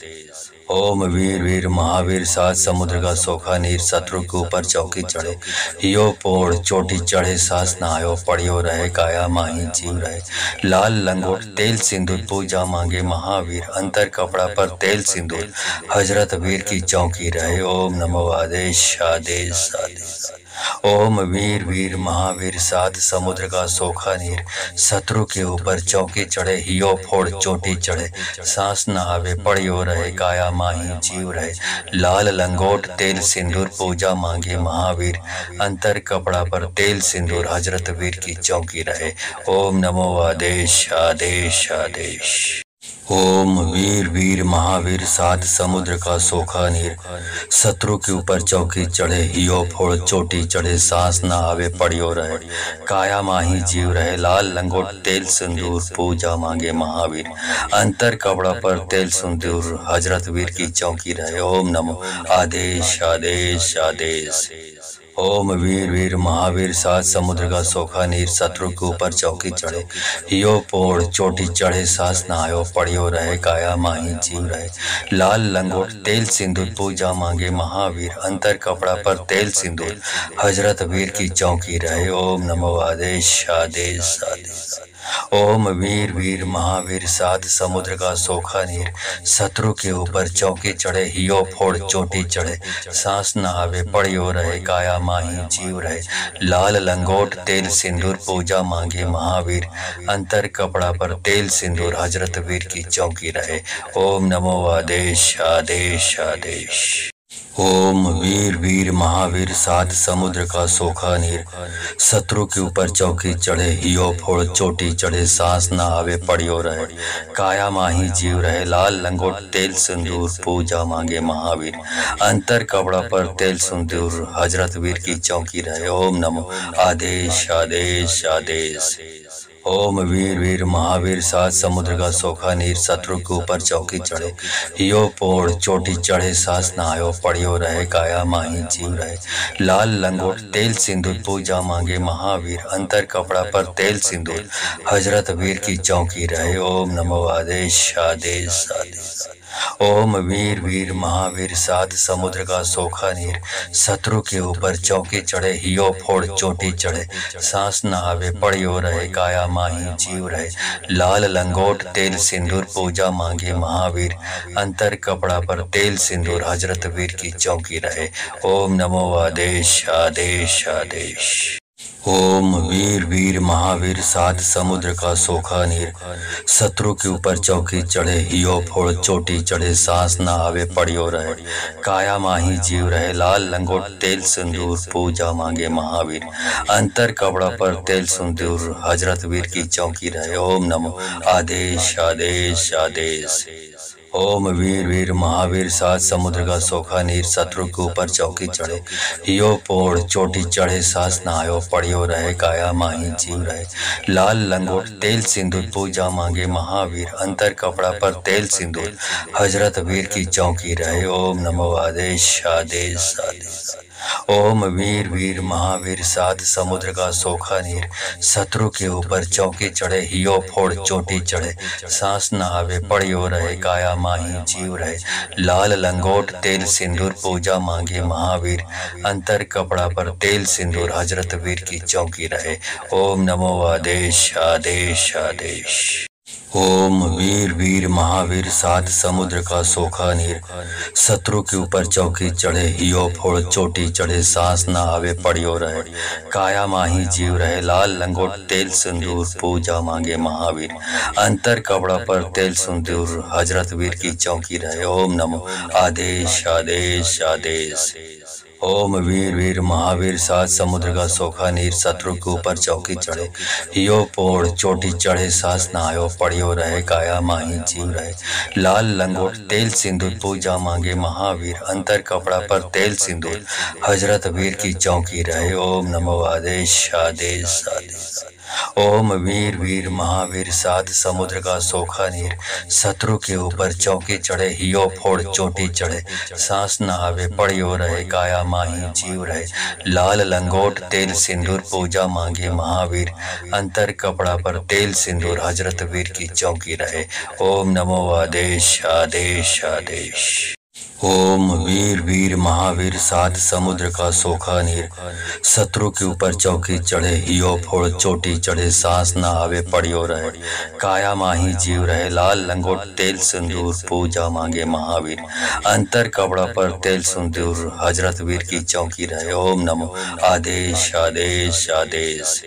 ओम वीर वीर महावीर सात समुद्र का सोखा नीर, शत्रु के ऊपर चौकी चढ़े हियो पोड़ चोटी चढ़े, सांस न आयो पड़ियो रहे काया माही जीव रहे, लाल लंगोट तेल सिंदूर पूजा मांगे महावीर, अंतर कपड़ा पर तेल सिंदूर हजरत वीर की चौकी रहे। ओम नमो आदेश आदेश आदेश। ओम वीर वीर महावीर सात समुद्र का सोखा नीर, शत्रु के ऊपर चौकी चढ़े हियो फोड़ चोटी चढ़े, सांस न आवे पड़ियो रहे काया माही जीव रहे, लाल लंगोट तेल सिंदूर पूजा मांगे महावीर, अंतर कपड़ा पर तेल सिंदूर हजरत वीर की चौकी रहे। ओम नमो आदेश आदेश आदेश। ओम वीर वीर महावीर सात समुद्र का सोखा नीर, शत्रु के ऊपर चौकी चढ़े हियो फोड़ चोटी चढ़े, सांस न आवे पड़ियो रहे काया माही जीव रहे, लाल लंगोट तेल सिंदूर पूजा मांगे महावीर, अंतर कपड़ा पर तेल सिंदूर हजरत वीर की चौकी रहे। ओम नमो आदेश आदेश आदेश। ओम वीर वीर महावीर सात समुद्र का सोखा नीर, शत्रु के ऊपर चौकी चढ़े हियो पोड़ चोटी चढ़े, सांस न आयो पड़ियो रहे काया माही जीव रहे, लाल लंगोट तेल सिंदूर पूजा मांगे महावीर, अंतर कपड़ा पर तेल सिंदूर हजरत वीर की चौकी रहे। ओम नमो आदेश आदेश आदेश। ओम वीर वीर महावीर सात समुद्र का सोखा नीर, शत्रु के ऊपर चौकी चढ़े हियो फोड़ चोटी चढ़े, सांस न आवे पड़ियो रहे काया माही जीव रहे, लाल लंगोट तेल सिंदूर पूजा मांगे महावीर, अंतर कपड़ा पर तेल सिंदूर हजरत वीर की चौकी रहे। ओम नमो आदेश आदेश आदेश। ओम वीर वीर महावीर सात समुद्र का सोखा नीर, शत्रु के ऊपर चौकी चढ़े हियो फोड़ चोटी चढ़े, सांस न आवे पड़ियो रहे काया माही जीव रहे, लाल लंगोट तेल सिंदूर पूजा मांगे महावीर, अंतर कपड़ा पर तेल सिंदूर हजरत वीर की चौकी रहे। ओम नमो आदेश आदेश आदेश। ओम वीर वीर महावीर सात समुद्र का सोखा नीर, शत्रु के ऊपर चौकी चढ़े हियो पोड़ चोटी चढ़े, सांस न आयो पड़ियो रहे काया माही जीव रहे, लाल लंगोट तेल सिंदूर पूजा मांगे महावीर, अंतर कपड़ा पर तेल सिंदूर हजरत वीर की चौकी रहे। ओम नमो आदेश आदेश आदेश। ओम वीर वीर महावीर सात समुद्र का सोखा नीर, शत्रु के ऊपर चौकी चढ़े हियो फोड़ चोटी चढ़े, सांस न आवे पड़ियो रहे काया माही जीव रहे, लाल लंगोट तेल सिंदूर पूजा मांगे महावीर, अंतर कपड़ा पर तेल सिंदूर हजरत वीर की चौकी रहे। ओम नमो आदेश आदेश आदेश। ओम वीर वीर महावीर सात समुद्र का सोखा नीर, शत्रु के ऊपर चौकी चढ़े हियो फोड़ चोटी चढ़े, सांस ना आवे पड़ियो रहे, काया माही जीव रहे, लाल लंगोट तेल सिंदूर पूजा मांगे महावीर, अंतर कपड़ा पर तेल सिंदूर हजरत वीर की चौकी रहे। ओम नमो आदेश आदेश आदेश। ओम वीर वीर महावीर सात समुद्र का सोखा नीर, शत्रु के ऊपर चौकी चढ़े हियो पोड़ चोटी चढ़े, सांस ना आयो पड़ियो रहे, काया माही जीव रहे, लाल लंगोट तेल सिंदूर पूजा मांगे महावीर, अंतर कपड़ा पर तेल सिंदूर हजरत वीर की चौकी रहे। ओम नमो आदेश आदेश आदेश। ओम वीर वीर महावीर सात समुद्र का सोखा नीर, शत्रु के ऊपर चौकी चढ़े हियो फोड़ चोटी चढ़े, सांस न आवे पड़ियो रहे, काया माही जीव रहे, लाल लंगोट तेल सिंदूर पूजा मांगे महावीर, अंतर कपड़ा पर तेल सिंदूर हजरत वीर की चौकी रहे। ओम नमो आदेश आदेश आदेश। ओम वीर वीर महावीर सात समुद्र का सोखा नीर, शत्रु के ऊपर चौकी चढ़े हियो फोड़ चोटी चढ़े, सांस ना आवे पड़ियो रहे, काया माही जीव रहे, लाल लंगोट तेल सिंदूर पूजा मांगे महावीर, अंतर कपड़ा पर तेल सिंदूर हजरत वीर की चौकी रहे। ओम नमो आदेश आदेश आदेश। ओम वीर वीर महावीर सात समुद्र का सोखा नीर, शत्रु के ऊपर चौकी चढ़े हियो पोड़ चोटी चढ़े, सांस ना आयो पड़ियो रहे, काया माही जीव रहे, लाल लंगोट तेल सिंदूर पूजा मांगे महावीर, अंतर कपड़ा पर तेल सिंदूर हजरत वीर की चौकी रहे। ओम नमो आदेश आदेश आदेश। ओम वीर वीर महावीर सात समुद्र का सोखा नीर, शत्रु के ऊपर चौकी चढ़े हियो फोड़ चोटी चढ़े, सांस न आवे पड़ियो रहे, काया माही जीव रहे, लाल लंगोट तेल सिंदूर पूजा मांगे महावीर, अंतर कपड़ा पर तेल सिंदूर हजरत वीर की चौकी रहे। ओम नमो आदेश आदेश आदेश। ओम वीर वीर महावीर सात समुद्र का सोखा नीर, शत्रु के ऊपर चौकी चढ़े हियो फोड़ चोटी चढ़े, सांस ना आवे पड़ियो रहे, काया माही जीव रहे, लाल लंगोट तेल सिंदूर पूजा मांगे महावीर, अंतर कपड़ा पर तेल सिंदूर हजरत वीर की चौकी रहे। ओम नमो आदेश आदेश आदेश।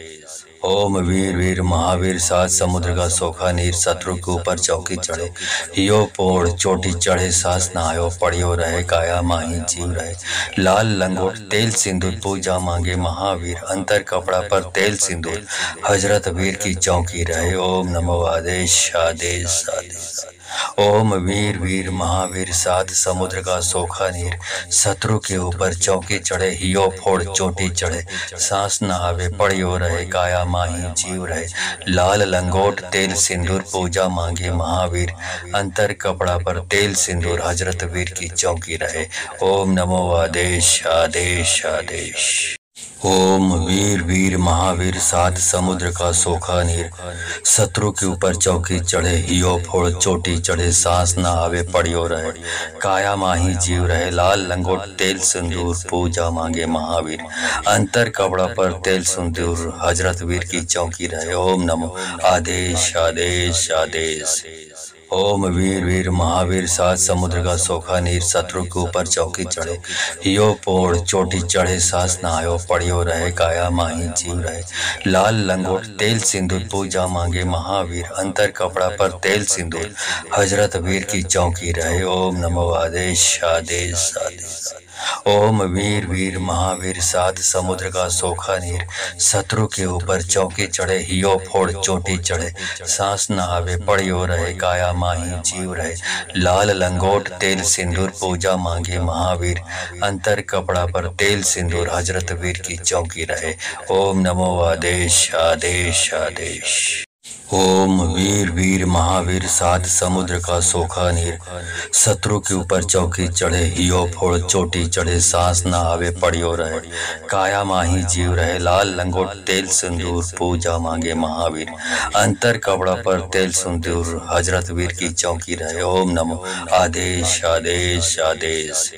ओम वीर वीर महावीर सात समुद्र का सोखा नीर, शत्रु के ऊपर चौकी चढ़े हियो पोड़ चोटी चढ़े, सांस ना आयो पड़ियो रहे, काया माही जीव रहे, लाल लंगोट तेल सिंदूर पूजा मांगे महावीर, अंतर कपड़ा पर तेल सिंदूर हजरत वीर की चौकी रहे। ओम नमो आदेश आदेश आदेश। ओम वीर वीर महावीर सात समुद्र का सोखा नीर, शत्रु के ऊपर चौकी चढ़े हियो फोड़ चोटी चढ़े, सांस न आवे पड़ियो रहे, काया माही जीव रहे, लाल लंगोट तेल सिंदूर पूजा मांगे महावीर, अंतर कपड़ा पर तेल सिंदूर हजरत वीर की चौकी रहे। ओम नमो आदेश आदेश आदेश। ओम वीर वीर महावीर सात समुद्र का सोखा नीर, शत्रु के ऊपर चौकी चढ़े हियो फोड़ चोटी चढ़े, सांस ना आवे पड़ियो रहे, काया माही जीव रहे, लाल लंगोट तेल सिंदूर पूजा मांगे महावीर, अंतर कपड़ा पर तेल सिंदूर हजरत वीर की चौकी रहे। ओम नमो आदेश आदेश आदेश। ओम वीर वीर महावीर सात समुद्र का सोखा नीर, शत्रु के ऊपर चौकी चढ़े हियो पोड़ चोटी चढ़े, सांस ना आयो पड़ियो रहे, काया माही जीव रहे, लाल लंगोट तेल सिंदूर पूजा मांगे महावीर, अंतर कपड़ा पर तेल सिंदूर हजरत वीर की चौकी रहे। ओम नमो आदेश आदेश आदेश। ओम वीर वीर महावीर सात समुद्र का सोखा नीर, शत्रु के ऊपर चौकी चढ़े हियो फोड़ चोटी चढ़े, सांस न आवे पड़ियो रहे, काया माही जीव रहे, लाल लंगोट तेल सिंदूर पूजा मांगे महावीर, अंतर कपड़ा पर तेल सिंदूर हजरत वीर की चौकी रहे। ओम नमो आदेश आदेश आदेश। ओम वीर वीर महावीर सात समुद्र का सोखा नीर, शत्रु के ऊपर चौकी चढ़े हियो फोड़ चोटी चढ़े, सांस ना आवे पड़ियो रहे, काया माही जीव रहे, लाल लंगोट तेल सिंदूर पूजा मांगे महावीर, अंतर कपड़ा पर तेल सिंदूर हजरत वीर की चौकी रहे। ओम नमो आदेश आदेश आदेश।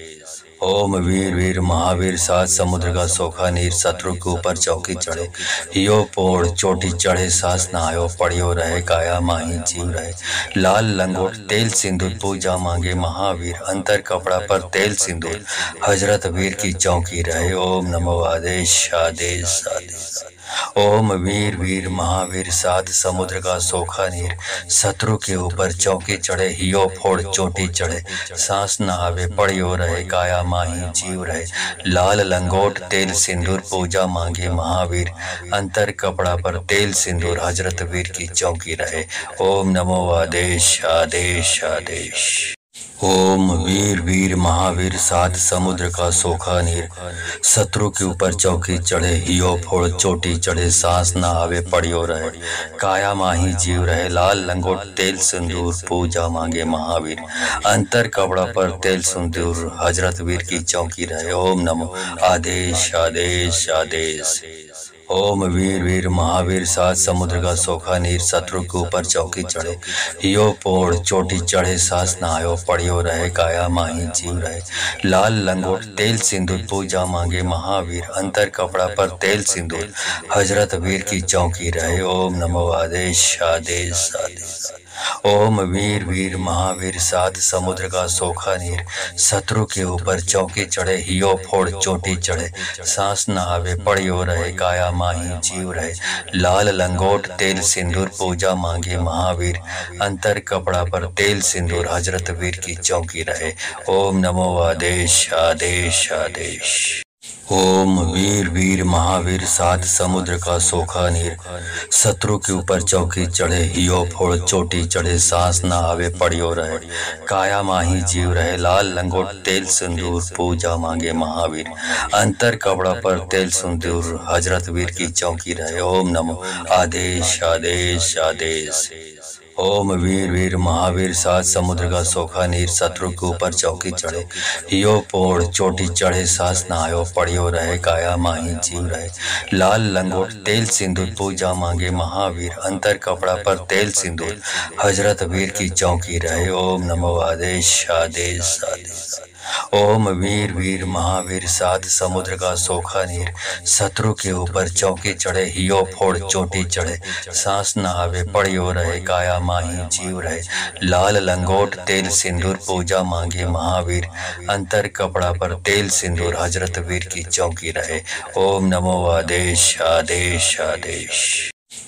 ओम वीर वीर महावीर सात समुद्र का सोखा नीर, शत्रु के ऊपर चौकी चढ़े हियो पोड़ चोटी चढ़े, सांस ना आयो पड़ियो रहे, काया माही जीव रहे, लाल लंगोट तेल सिंदूर पूजा मांगे महावीर, अंतर कपड़ा पर तेल सिंदूर हजरत वीर की चौकी रहे। ओम नमो आदेश आदेश आदेश। ओम वीर वीर महावीर सात समुद्र का सोखा नीर, शत्रु के ऊपर चौकी चढ़े हियो फोड़ चोटी चढ़े, सांस न आवे पड़ियो रहे काया माही जीव रहे, लाल लंगोट तेल सिंदूर पूजा मांगे महावीर, अंतर कपड़ा पर तेल सिंदूर हजरत वीर की चौकी रहे। ओम नमो आदेश आदेश आदेश। ओम वीर वीर महावीर सात समुद्र का सोखा नीर, शत्रु के ऊपर चौकी चढ़े हियो फोड़ चोटी चढ़े, सांस न आवे पड़ियो रहे काया माही जीव रहे, लाल लंगोट तेल सिंदूर पूजा मांगे महावीर, अंतर कपड़ा पर तेल सिंदूर हजरत वीर की चौकी रहे। ओम नमो आदेश आदेश आदेश। ओम वीर वीर महावीर सात समुद्र का सोखा नीर, शत्रु के ऊपर चौकी चढ़े हियो पोड़ चोटी चढ़े, सांस न आयो पड़ियो रहे काया माही जीव रहे, लाल लंगोट तेल सिंदूर पूजा मांगे महावीर, अंतर कपड़ा पर तेल सिंदूर हजरत वीर की चौकी रहे। ओम नमो आदेश आदेश आदेश। ओम वीर वीर महावीर सात समुद्र का सोखा नीर, शत्रु के ऊपर चौकी चढ़े हियो फोड़ चोटी चढ़े, सांस न आवे पड़ियो रहे काया माही जीव रहे, लाल लंगोट तेल सिंदूर पूजा मांगे महावीर, अंतर कपड़ा पर तेल सिंदूर हजरत वीर की चौकी रहे। ओम नमो आदेश आदेश आदेश। ओम वीर वीर महावीर सात समुद्र का सोखा नीर, शत्रु के ऊपर चौकी चढ़े हियो फोड़ चोटी चढ़े, सांस न आवे पड़ियो रहे काया माही जीव रहे, लाल लंगोट तेल सिंदूर पूजा मांगे महावीर, अंतर कपड़ा पर तेल सिंदूर हजरत वीर की चौकी रहे। ओम नमो आदेश आदेश आदेश। ओम वीर वीर महावीर सात समुद्र का सोखा नीर, शत्रु के ऊपर चौकी चढ़े हियो पोड़ चोटी चढ़े, सांस न आयो पड़ियो रहे काया माही जीव रहे, लाल लंगोट तेल सिंदूर पूजा मांगे महावीर, अंतर कपड़ा पर तेल सिंदूर हजरत वीर की चौकी रहे। ओम नमो आदेश आदेश आदेश। ओम वीर वीर महावीर सात समुद्र का सोखा नीर, शत्रु के ऊपर चौकी चढ़े हियो फोड़ चोटी चढ़े, सांस न आवे पड़ियो रहे काया माही जीव रहे, लाल लंगोट तेल सिंदूर पूजा मांगे महावीर, अंतर कपड़ा पर तेल सिंदूर हजरत वीर की चौकी रहे। ओम नमो आदेश आदेश आदेश।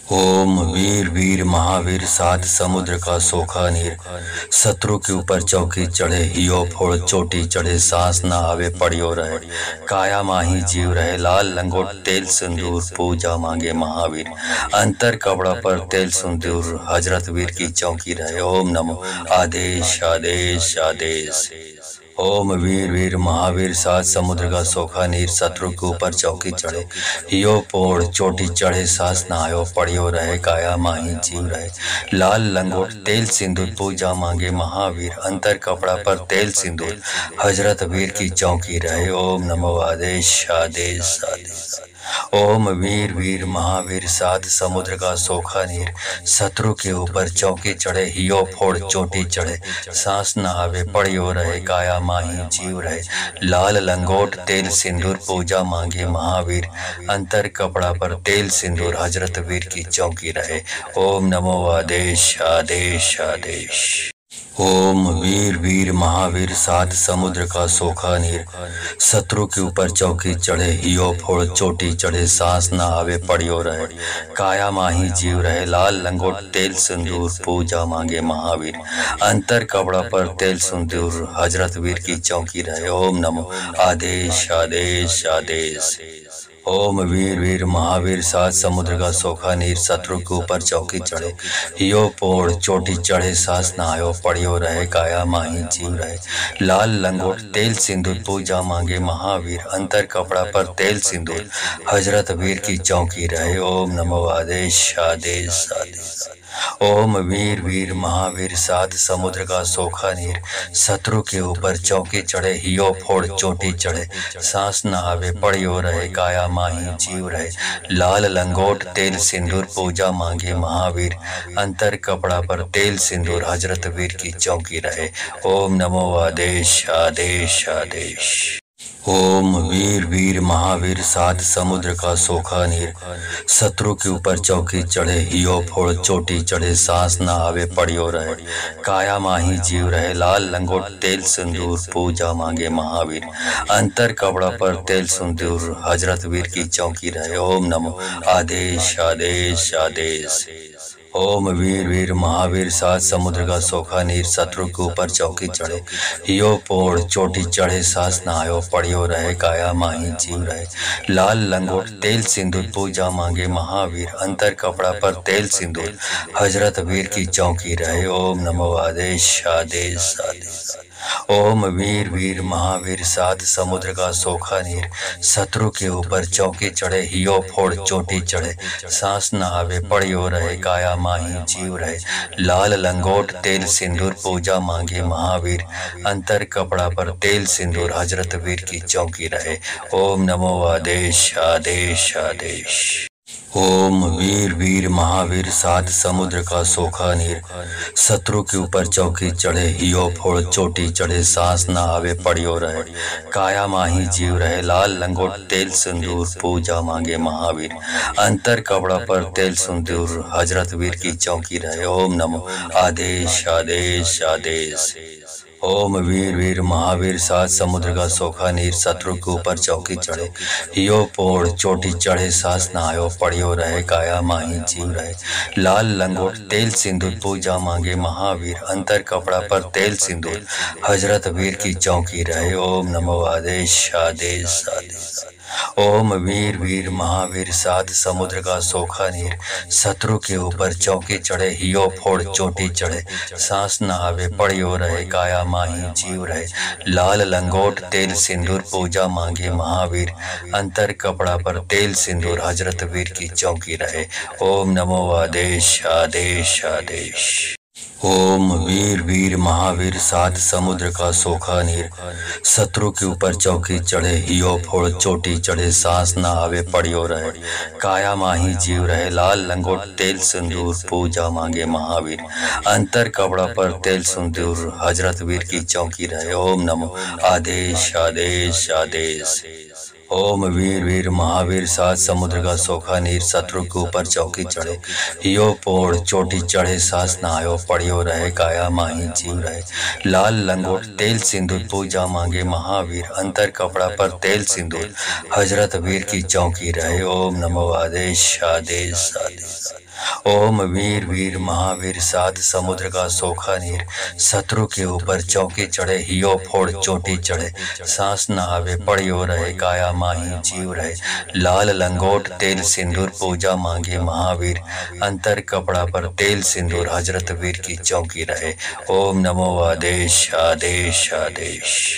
ओम वीर वीर महावीर सात समुद्र का सोखा नीर, शत्रु के ऊपर चौकी चढ़े हियो फोड़ चोटी चढ़े, सांस न आवे पड़ियो रहे काया माही जीव रहे, लाल लंगोट तेल सिंदूर पूजा मांगे महावीर, अंतर कपड़ा पर तेल सिंदूर हजरत वीर की चौकी रहे। ओम नमो आदेश आदेश आदेश। ओम वीर वीर महावीर सात समुद्र का सोखा नीर, शत्रु के ऊपर चौकी चढ़े हियो पोड़ चोटी चढ़े, सांस न आयो पड़ियो रहे काया माही जीव रहे, लाल लंगोट तेल सिंदूर पूजा मांगे महावीर, अंतर कपड़ा पर तेल सिंदूर हजरत वीर की चौकी रहे। ओम नमो आदेश आदेश आदेश। ओम वीर वीर महावीर सात समुद्र का सोखा नीर, शत्रु के ऊपर चौकी चढ़े हियो फोड़ चोटी चढ़े, सांस न आवे पड़ियो रहे काया माही जीव रहे, लाल लंगोट तेल सिंदूर पूजा मांगे महावीर, अंतर कपड़ा पर तेल सिंदूर हजरत वीर की चौकी रहे। ओम नमो आदेश आदेश आदेश। ओम वीर वीर महावीर सात समुद्र का सोखा नीर, शत्रु के ऊपर चौकी चढ़े हियो फोड़ चोटी चढ़े, सांस न आवे पड़ियो रहे काया माही जीव रहे, लाल लंगोट तेल सिंदूर पूजा मांगे महावीर, अंतर कपड़ा पर तेल सिंदूर हजरत वीर की चौकी रहे। ओम नमो आदेश आदेश आदेश। ओम वीर वीर महावीर सात समुद्र का सोखा नीर, शत्रु के ऊपर चौकी चढ़े हियो पोड़ चोटी चढ़े, सांस न आयो पड़ियो रहे काया माही जीव रहे, लाल लंगोट तेल सिंदूर पूजा मांगे महावीर, अंतर कपड़ा पर तेल सिंदूर हजरत वीर की चौकी रहे। ओम नमो आदेश आदेश आदेश। ओम वीर वीर महावीर सात समुद्र का सोखा नीर, शत्रु के ऊपर चौकी चढ़े हियो फोड़ चोटी चढ़े, सांस न आवे पड़ियो रहे काया माही जीव रहे, लाल लंगोट तेल सिंदूर पूजा मांगे महावीर, अंतर कपड़ा पर तेल सिंदूर हजरत वीर की चौकी रहे। ओम नमो आदेश आदेश आदेश। ओम वीर वीर महावीर सात समुद्र का सोखा नीर, शत्रु के ऊपर चौकी चढ़े हियो फोड़ चोटी चढ़े, सांस न आवे पड़ियो रहे, काया माही जीव रहे, लाल लंगोट तेल सिंदूर पूजा मांगे महावीर, अंतर कपड़ा पर तेल सिंदूर हजरत वीर की चौकी रहे। ओम नमो आदेश आदेश आदेश। ओम वीर वीर महावीर सात समुद्र का सोखा नीर, शत्रु के ऊपर चौकी चढ़े हियो पोड़ चोटी चढ़े, सांस न आयो पड़ियो रहे, काया माही जीव रहे, लाल लंगोट तेल सिंदूर पूजा मांगे महावीर, अंतर कपड़ा पर तेल सिंदूर हजरत वीर की चौकी रहे। ओम नमो आदेश आदेश आदेश। ओम वीर वीर महावीर सात समुद्र का सोखा नीर, शत्रु के ऊपर चौकी चढ़े हियो फोड़ चोटी चढ़े, सांस न आवे पड़ियो रहे, काया माही जीव रहे, लाल लंगोट तेल सिंदूर पूजा मांगे महावीर, अंतर कपड़ा पर तेल सिंदूर हजरत वीर की चौकी रहे। ओम नमो आदेश आदेश आदेश। ओम वीर वीर महावीर सात समुद्र का सोखा नीर, शत्रु के ऊपर चौकी चढ़े हियो फोड़ चोटी चढ़े, सांस न आवे पड़ियो रहे, काया माही जीव रहे, लाल लंगोट तेल सिंदूर पूजा मांगे महावीर, अंतर कपड़ा पर तेल सिंदूर हजरत वीर की चौकी रहे। ओम नमो आदेश आदेश आदेश। ओम वीर वीर महावीर सात समुद्र का सोखा नीर, शत्रु के ऊपर चौकी चढ़े हियो पोड़ चोटी चढ़े, सांस न आयो पड़ियो रहे, काया माही जीव रहे, लाल लंगोट तेल सिंदूर पूजा मांगे महावीर, अंतर कपड़ा पर तेल सिंदूर हजरत वीर की चौकी रहे। ओम नमो आदेश आदेश आदेश। ओम वीर वीर महावीर सात समुद्र का सोखा नीर, शत्रु के ऊपर चौकी चढ़े हियो फोड़ चोटी चढ़े, सांस न आवे पड़ियो रहे, काया माही जीव रहे, लाल लंगोट तेल सिंदूर पूजा मांगे महावीर, अंतर कपड़ा पर तेल सिंदूर हजरत वीर की चौकी रहे। ओम नमो आदेश आदेश आदेश। ओम वीर वीर महावीर सात समुद्र का सोखा नीर, शत्रु के ऊपर चौकी चढ़े हियो फोड़ चोटी चढ़े, सांस न आवे पड़ियो रहे, काया माही जीव रहे, लाल लंगोट तेल सिंदूर पूजा मांगे महावीर, अंतर कपड़ा पर तेल सिंदूर हजरत वीर की चौकी रहे। ओम नमो आदेश आदेश आदेश। ओम वीर वीर महावीर सात समुद्र का सोखा नीर, शत्रु के ऊपर चौकी चढ़े हियो पोड़ चोटी चढ़े, सांस न आयो पड़ियो रहे, काया माही जीव रहे, लाल लंगोट तेल सिंदूर पूजा मांगे महावीर, अंतर कपड़ा पर तेल सिंदूर हजरत वीर की चौकी रहे। ओम नमो आदेश आदेश आदेश। ओम वीर वीर महावीर सात समुद्र का सोखा नीर, शत्रु के ऊपर चौकी चढ़े हियो फोड़ चोटी चढ़े, सांस न आवे पड़ियो रहे, काया माही जीव रहे, लाल लंगोट तेल सिंदूर पूजा मांगे महावीर, अंतर कपड़ा पर तेल सिंदूर हजरत वीर की चौकी रहे। ओम नमो आदेश आदेश आदेश।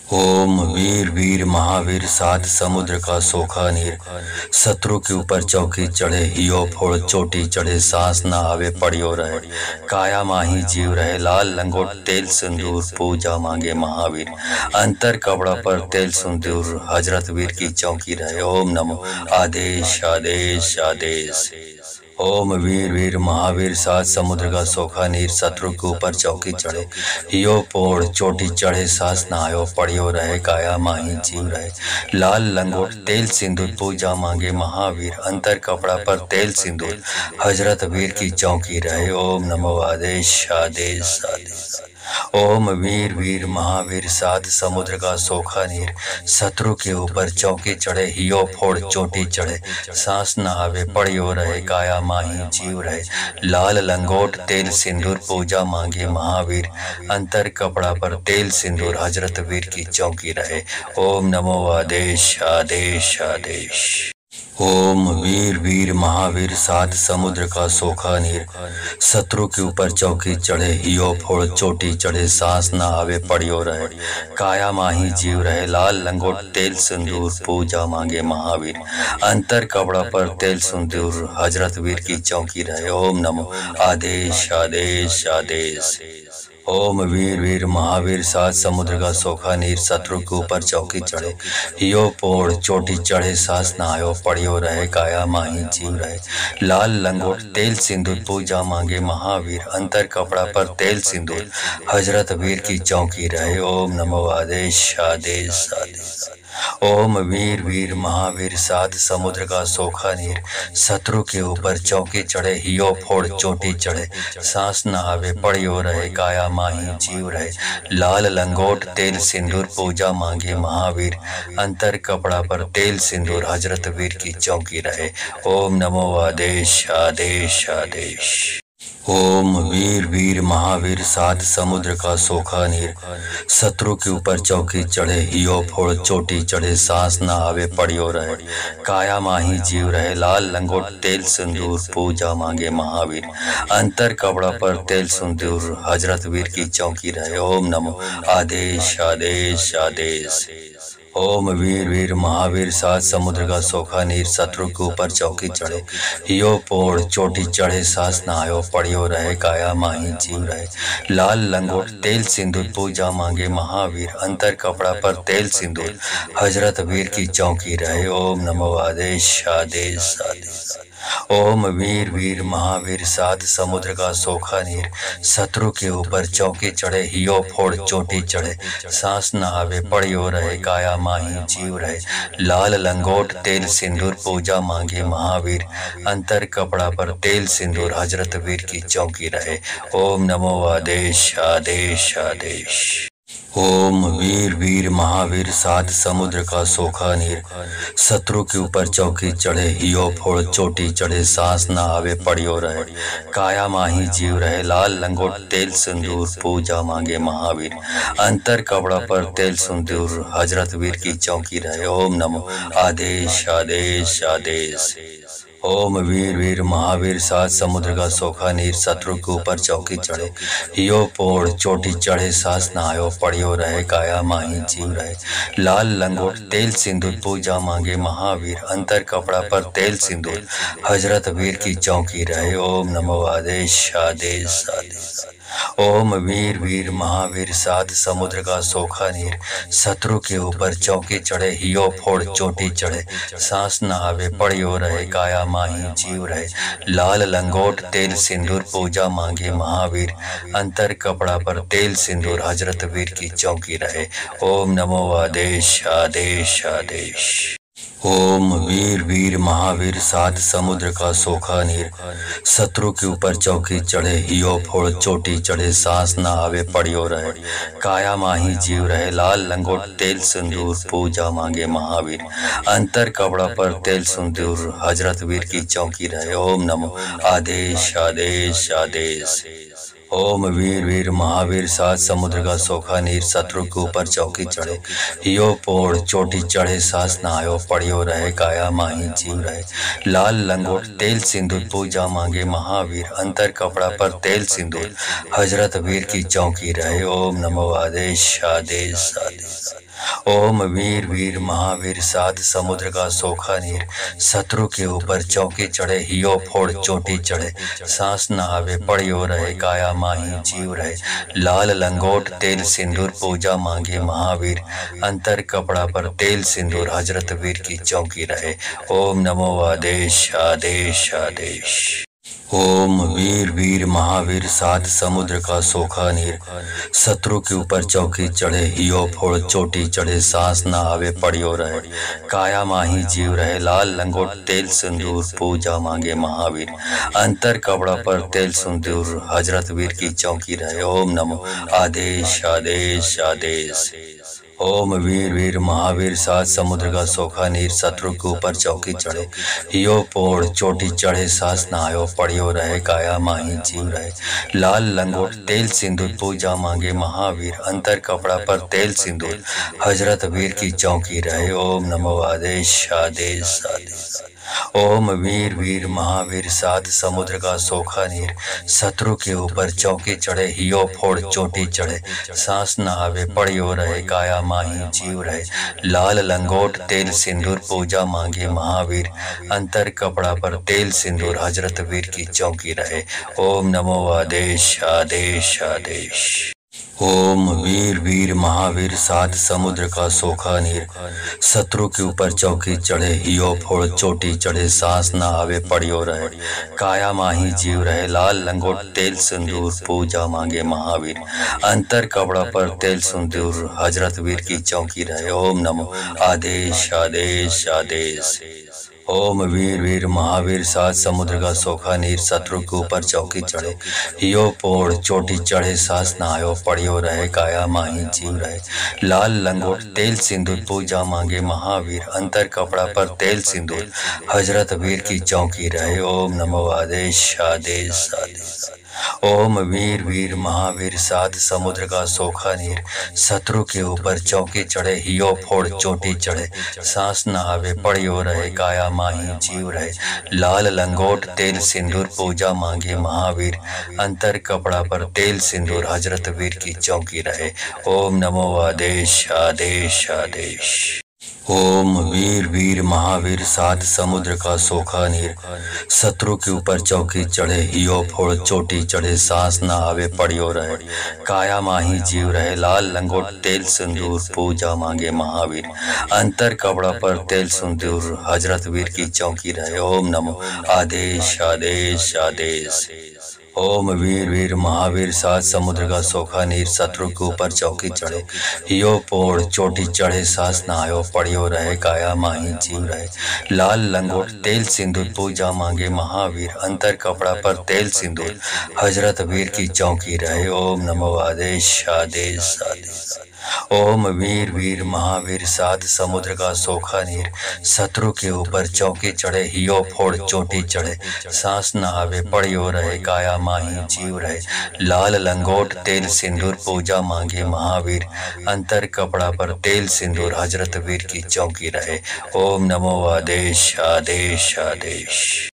ओम वीर वीर महावीर सात समुद्र का सोखा नीर, शत्रु के ऊपर चौकी चढ़े हियो फोड़ चोटी चढ़े, सांस न आवे पड़ियो रहे, काया माही जीव रहे, लाल लंगोट तेल सिंदूर पूजा मांगे महावीर, अंतर कपड़ा पर तेल सिंदूर हजरत वीर की चौकी रहे। ओम नमो आदेश आदेश आदेश। ओम वीर वीर महावीर सात समुद्र का सोखा नीर, शत्रु के ऊपर चौकी चढ़े हियो पोड़ चोटी चढ़े, सांस न आयो पड़ियो रहे, काया माही जीव रहे, लाल लंगोट तेल सिंदूर पूजा मांगे महावीर, अंतर कपड़ा पर तेल सिंदूर हजरत वीर की चौकी रहे। ओम नमो आदेश आदेश आदेश। ओम वीर वीर महावीर सात समुद्र का सोखा नीर, शत्रु के ऊपर चौकी चढ़े हियो फोड़ चोटी चढ़े, सांस न आवे पड़ियो रहे, काया माही जीव रहे, लाल लंगोट तेल सिंदूर पूजा मांगे महावीर, अंतर कपड़ा पर तेल सिंदूर हजरत वीर की चौकी रहे। ओम नमो आदेश आदेश आदेश। ओम वीर वीर महावीर सात समुद्र का सोखा नीर, शत्रु के ऊपर चौकी चढ़े हियो फोड़ चोटी चढ़े, सांस न आवे पड़ियो रहे, काया माही जीव रहे, लाल लंगोट तेल सिंदूर पूजा मांगे महावीर, अंतर कपड़ा पर तेल सिंदूर हजरत वीर की चौकी रहे। ओम नमो आदेश आदेश आदेश। ओम वीर वीर महावीर सात समुद्र का सोखा नीर, शत्रु के ऊपर चौकी चढ़े हियो पोड़ चोटी चढ़े, सांस न आयो पड़ियो रहे, काया माही जीव रहे, लाल लंगोट तेल सिंदूर पूजा मांगे महावीर, अंतर कपड़ा पर तेल सिंदूर हजरत वीर की चौकी रहे। ओम नमो आदेश आदेश आदेश। ओम वीर वीर महावीर सात समुद्र का सोखा नीर, शत्रु के ऊपर चौकी चढ़े हियो फोड़ चोटी चढ़े, सांस न आवे पड़ियो रहे काया माही जीव रहे, लाल लंगोट तेल सिंदूर पूजा मांगे महावीर, अंतर कपड़ा पर तेल सिंदूर हजरत वीर की चौकी रहे। ओम नमो आदेश आदेश आदेश। ओम वीर वीर महावीर सात समुद्र का सोखा नीर, शत्रु के ऊपर चौकी चढ़े हियो फोड़ चोटी चढ़े, सांस न आवे पड़ियो रहे काया माही जीव रहे, लाल लंगोट तेल सिंदूर पूजा मांगे महावीर, अंतर कपड़ा पर तेल सिंदूर हजरत वीर की चौकी रहे। ओम नमो आदेश आदेश आदेश। ओम वीर वीर महावीर सात समुद्र का सोखा नीर, शत्रु के ऊपर चौकी चढ़े हियो पोड़ चोटी चढ़े, सांस न आयो पड़ियो रहे काया माही जीव रहे, लाल लंगोट तेल सिंदूर पूजा मांगे महावीर, अंतर कपड़ा पर तेल सिंदूर हजरत वीर की चौकी रहे। ओम नमो आदेश आदेश आदेश। ओम वीर वीर महावीर सात समुद्र का सोखा नीर, शत्रु के ऊपर चौकी चढ़े हियो फोड़ चोटी चढ़े, सांस न आवे पड़ियो रहे काया माही जीव रहे, लाल लंगोट तेल सिंदूर पूजा मांगे महावीर, अंतर कपड़ा पर तेल सिंदूर हजरत वीर की चौकी रहे। ओम नमो आदेश आदेश आदेश। ओम वीर वीर महावीर सात समुद्र का सोखा नीर, शत्रु के ऊपर चौकी चढ़े हियो फोड़ चोटी चढ़े, सांस न आवे पड़ियो रहे काया माही जीव रहे, लाल लंगोट तेल सिंदूर पूजा मांगे महावीर, अंतर कपड़ा पर तेल सिंदूर हजरत वीर की चौकी रहे। ओम नमो आदेश आदेश आदेश। ओम वीर वीर महावीर सात समुद्र का सोखा नीर, शत्रु के ऊपर चौकी चढ़े हियो पोड़ चोटी चढ़े, सांस न आयो पड़ियो रहे काया माही जीव रहे, लाल लंगोट तेल सिंदूर पूजा मांगे महावीर, अंतर कपड़ा पर तेल सिंदूर हजरत वीर की चौकी रहे। ओम नमो आदेश आदेश आदेश। ओम वीर वीर महावीर सात समुद्र का सोखा नीर, शत्रु के ऊपर चौकी चढ़े हियो फोड़ चोटी चढ़े, सांस न आवे पड़ियो रहे काया माही जीव रहे, लाल लंगोट तेल सिंदूर पूजा मांगे महावीर, अंतर कपड़ा पर तेल सिंदूर हजरत वीर की चौकी रहे। ओम नमो आदेश आदेश आदेश। ओम वीर वीर महावीर सात समुद्र का सोखा नीर, शत्रु के ऊपर चौकी चढ़े हियो फोड़ चोटी चढ़े, सांस न आवे पड़ियो रहे काया माही जीव रहे, लाल लंगोट तेल सिंदूर पूजा मांगे महावीर, अंतर कपड़ा पर तेल सिंदूर हजरत वीर की चौकी रहे। ओम नमो आदेश आदेश आदेश। ओम वीर वीर महावीर सात समुद्र का सोखा नीर, शत्रु के ऊपर चौकी चढ़े हियो पोड़ चोटी चढ़े, सांस न आयो पड़ियो रहे काया माही जीव रहे, लाल लंगोट तेल सिंदूर पूजा मांगे महावीर, अंतर कपड़ा पर तेल सिंदूर हजरत वीर की चौकी रहे। ओम नमो आदेश आदेश आदेश। ओम वीर वीर महावीर सात समुद्र का सोखा नीर, शत्रु के ऊपर चौकी चढ़े हियो फोड़ चोटी चढ़े, सांस न आवे पड़ियो रहे काया माही जीव रहे, लाल लंगोट तेल सिंदूर पूजा मांगे महावीर, अंतर कपड़ा पर तेल सिंदूर हजरत वीर की चौकी रहे। ओम नमो आदेश आदेश आदेश। ओम वीर वीर महावीर सात समुद्र का सोखा नीर, शत्रु के ऊपर चौकी चढ़े हियो फोड़ चोटी चढ़े, सांस न आवे पड़ियो रहे काया माही जीव रहे, लाल लंगोट तेल सिंदूर पूजा मांगे महावीर, अंतर कपड़ा पर तेल सिंदूर हजरत वीर की चौकी रहे। ओम नमो आदेश आदेश आदेश। ओम वीर वीर महावीर सात समुद्र का सोखा नीर, शत्रु के ऊपर चौकी चढ़े हियो पोड़ चोटी चढ़े, सांस न आयो पड़ियो रहे काया माही जीव रहे, लाल लंगोट तेल सिंदूर पूजा मांगे महावीर, अंतर कपड़ा पर तेल सिंदूर हजरत वीर की चौकी रहे। ओम नमो आदेश आदेश आदेश। ओम वीर वीर महावीर सात समुद्र का सोखा नीर, शत्रु के ऊपर चौकी चढ़े हियो फोड़ चोटी चढ़े, सांस न आवे पड़ियो रहे काया माही जीव रहे, लाल लंगोट तेल सिंदूर पूजा मांगे महावीर, अंतर कपड़ा पर तेल सिंदूर हजरत वीर की चौकी रहे। ओम नमो आदेश आदेश आदेश। ओम वीर वीर महावीर सात समुद्र का सोखा नीर, शत्रु के ऊपर चौकी चढ़े हियो फोड़ चोटी चढ़े, सांस ना आवे पड़ियो रहे, काया माही जीव रहे, लाल लंगोट तेल सिंदूर पूजा मांगे महावीर, अंतर कपड़ा पर तेल सिंदूर हजरत वीर की चौकी रहे। ओम नमो आदेश आदेश आदेश। ओम वीर वीर महावीर सात समुद्र का सोखा नीर, शत्रु के ऊपर चौकी चढ़े हियो पोड़ चोटी चढ़े, सांस नहायो पड़ियो रहे, काया माही जीव रहे, लाल लंगोट तेल सिंदूर पूजा मांगे महावीर, अंतर कपड़ा पर तेल सिंदूर हजरत वीर की चौकी रहे। ओम नमो आदेश आदेश आदेश। ओम वीर वीर महावीर सात समुद्र का सोखा नीर, शत्रु के ऊपर चौकी चढ़े हियो फोड़ चोटी चढ़े, सांस न आवे पड़ियो रहे, काया माही जीव रहे, लाल लंगोट तेल सिंदूर पूजा मांगे महावीर, अंतर कपड़ा पर तेल सिंदूर हजरत वीर की चौकी रहे। ओम नमो आदेश आदेश आदेश। ओम वीर वीर महावीर सात समुद्र का सोखा नीर, शत्रु के ऊपर चौकी चढ़े हियो फोड़ चोटी चढ़े, सांस न आवे पड़ियो रहे, काया माही जीव रहे, लाल लंगोट तेल सिंदूर पूजा मांगे महावीर, अंतर कपड़ा पर तेल सिंदूर हजरत वीर की चौकी रहे। ओम नमो आदेश आदेश आदेश। ओम वीर वीर महावीर सात समुद्र का सोखा नीर, शत्रु के ऊपर चौकी चढ़े हियो पोड़ चोटी चढ़े, सांस नहायो पड़ियो रहे, काया माही जीव रहे, लाल लंगोट तेल सिंदूर पूजा मांगे महावीर, अंतर कपड़ा पर तेल सिंदूर हजरत वीर की चौकी रहे। ओम नमो आदेश आदेश आदेश। ओम वीर वीर महावीर सात समुद्र का सोखा नीर, शत्रु के ऊपर चौकी चढ़े हियो फोड़ चोटी चढ़े, सांस न आवे पड़ियो रहे, काया माही जीव रहे, लाल लंगोट तेल सिंदूर पूजा मांगे महावीर, अंतर कपड़ा पर तेल सिंदूर हजरत वीर की चौकी रहे। ओम नमो आदेश आदेश आदेश।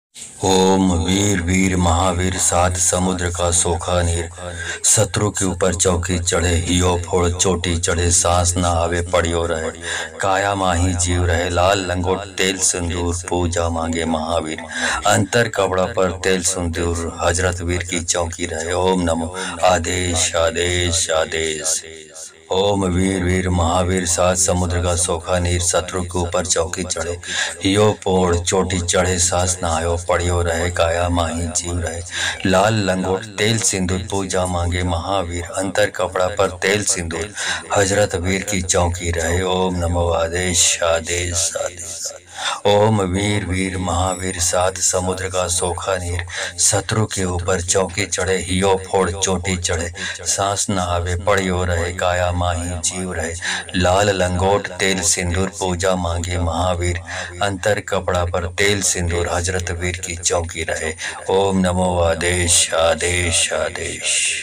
ओम वीर वीर महावीर सात समुद्र का सोखा नीर, शत्रु के ऊपर चौकी चढ़े हियो फोड़ चोटी चढ़े, सांस न आवे पड़ियो रहे, काया माही जीव रहे, लाल लंगोट तेल सिंदूर पूजा मांगे महावीर, अंतर कपड़ा पर तेल सिंदूर हजरत वीर की चौकी रहे। ओम नमो आदेश आदेश आदेश। ओम वीर वीर महावीर सात समुद्र का सोखा नीर, शत्रु के ऊपर चौकी चढ़े हियो पोड़ चोटी चढ़े, सांस नहायो पड़ियो रहे, काया माही जीव रहे, लाल लंगोट तेल सिंदूर पूजा मांगे महावीर, अंतर कपड़ा पर तेल सिंदूर हजरत वीर की चौकी रहे। ओम नमो आदेश आदेश आदेश। ओम वीर वीर महावीर सात समुद्र का सोखा नीर, शत्रु के ऊपर चौकी चढ़े हियो फोड़ चोटी चढ़े, सांस न आवे पड़ियो रहे, काया माही जीव रहे, लाल लंगोट तेल सिंदूर पूजा मांगे महावीर, अंतर कपड़ा पर तेल सिंदूर हजरत वीर की चौकी रहे। ओम नमो आदेश आदेश आदेश।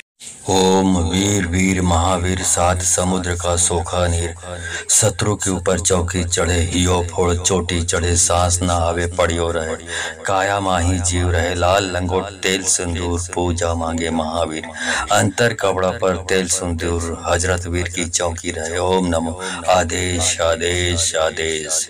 ओम वीर वीर महावीर सात समुद्र का सोखा नीर, शत्रु के ऊपर चौकी चढ़े हियो फोड़ चोटी चढ़े, सांस न आवे पड़ियो रहे, काया माही जीव रहे, लाल लंगोट तेल सिंदूर पूजा मांगे महावीर, अंतर कपड़ा पर तेल सिंदूर हजरत वीर की चौकी रहे। ओम नमो आदेश आदेश आदेश।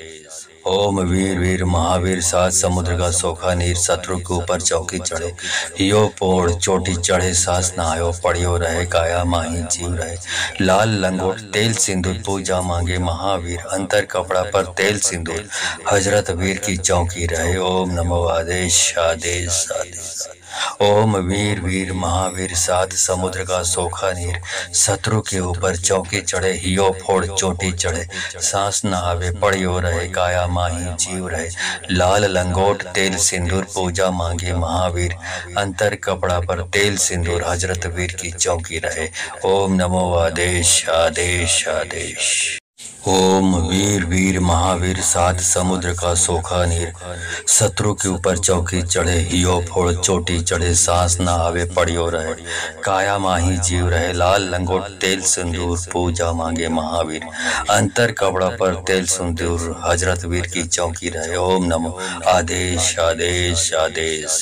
ओम वीर वीर महावीर सात समुद्र का सोखा नीर, शत्रु के ऊपर चौकी चढ़े हियो पोड़ चोटी चढ़े, सांस नहायो पड़ियो रहे, काया माही जीव रहे, लाल लंगोट तेल सिंदूर पूजा मांगे महावीर, अंतर कपड़ा पर तेल सिंदूर हजरत वीर की चौकी रहे। ओम नमो आदेश आदेश आदेश। ओम वीर वीर महावीर सात समुद्र का सोखा नीर, शत्रु के ऊपर चौकी चढ़े हियो फोड़ चोटी चढ़े, सांस न आवे पड़ियो रहे, काया माही जीव रहे, लाल लंगोट तेल सिंदूर पूजा मांगे महावीर, अंतर कपड़ा पर तेल सिंदूर हजरत वीर की चौकी रहे। ओम नमो आदेश आदेश आदेश। ओम वीर वीर महावीर सात समुद्र का सोखा नीर, शत्रु के ऊपर चौकी चढ़े हियो फोड़ चोटी चढ़े, सांस न आवे पड़ियो रहे, काया माही जीव रहे, लाल लंगोट तेल सिंदूर पूजा मांगे महावीर, अंतर कपड़ा पर तेल सिंदूर हजरत वीर की चौकी रहे। ओम नमो आदेश आदेश आदेश।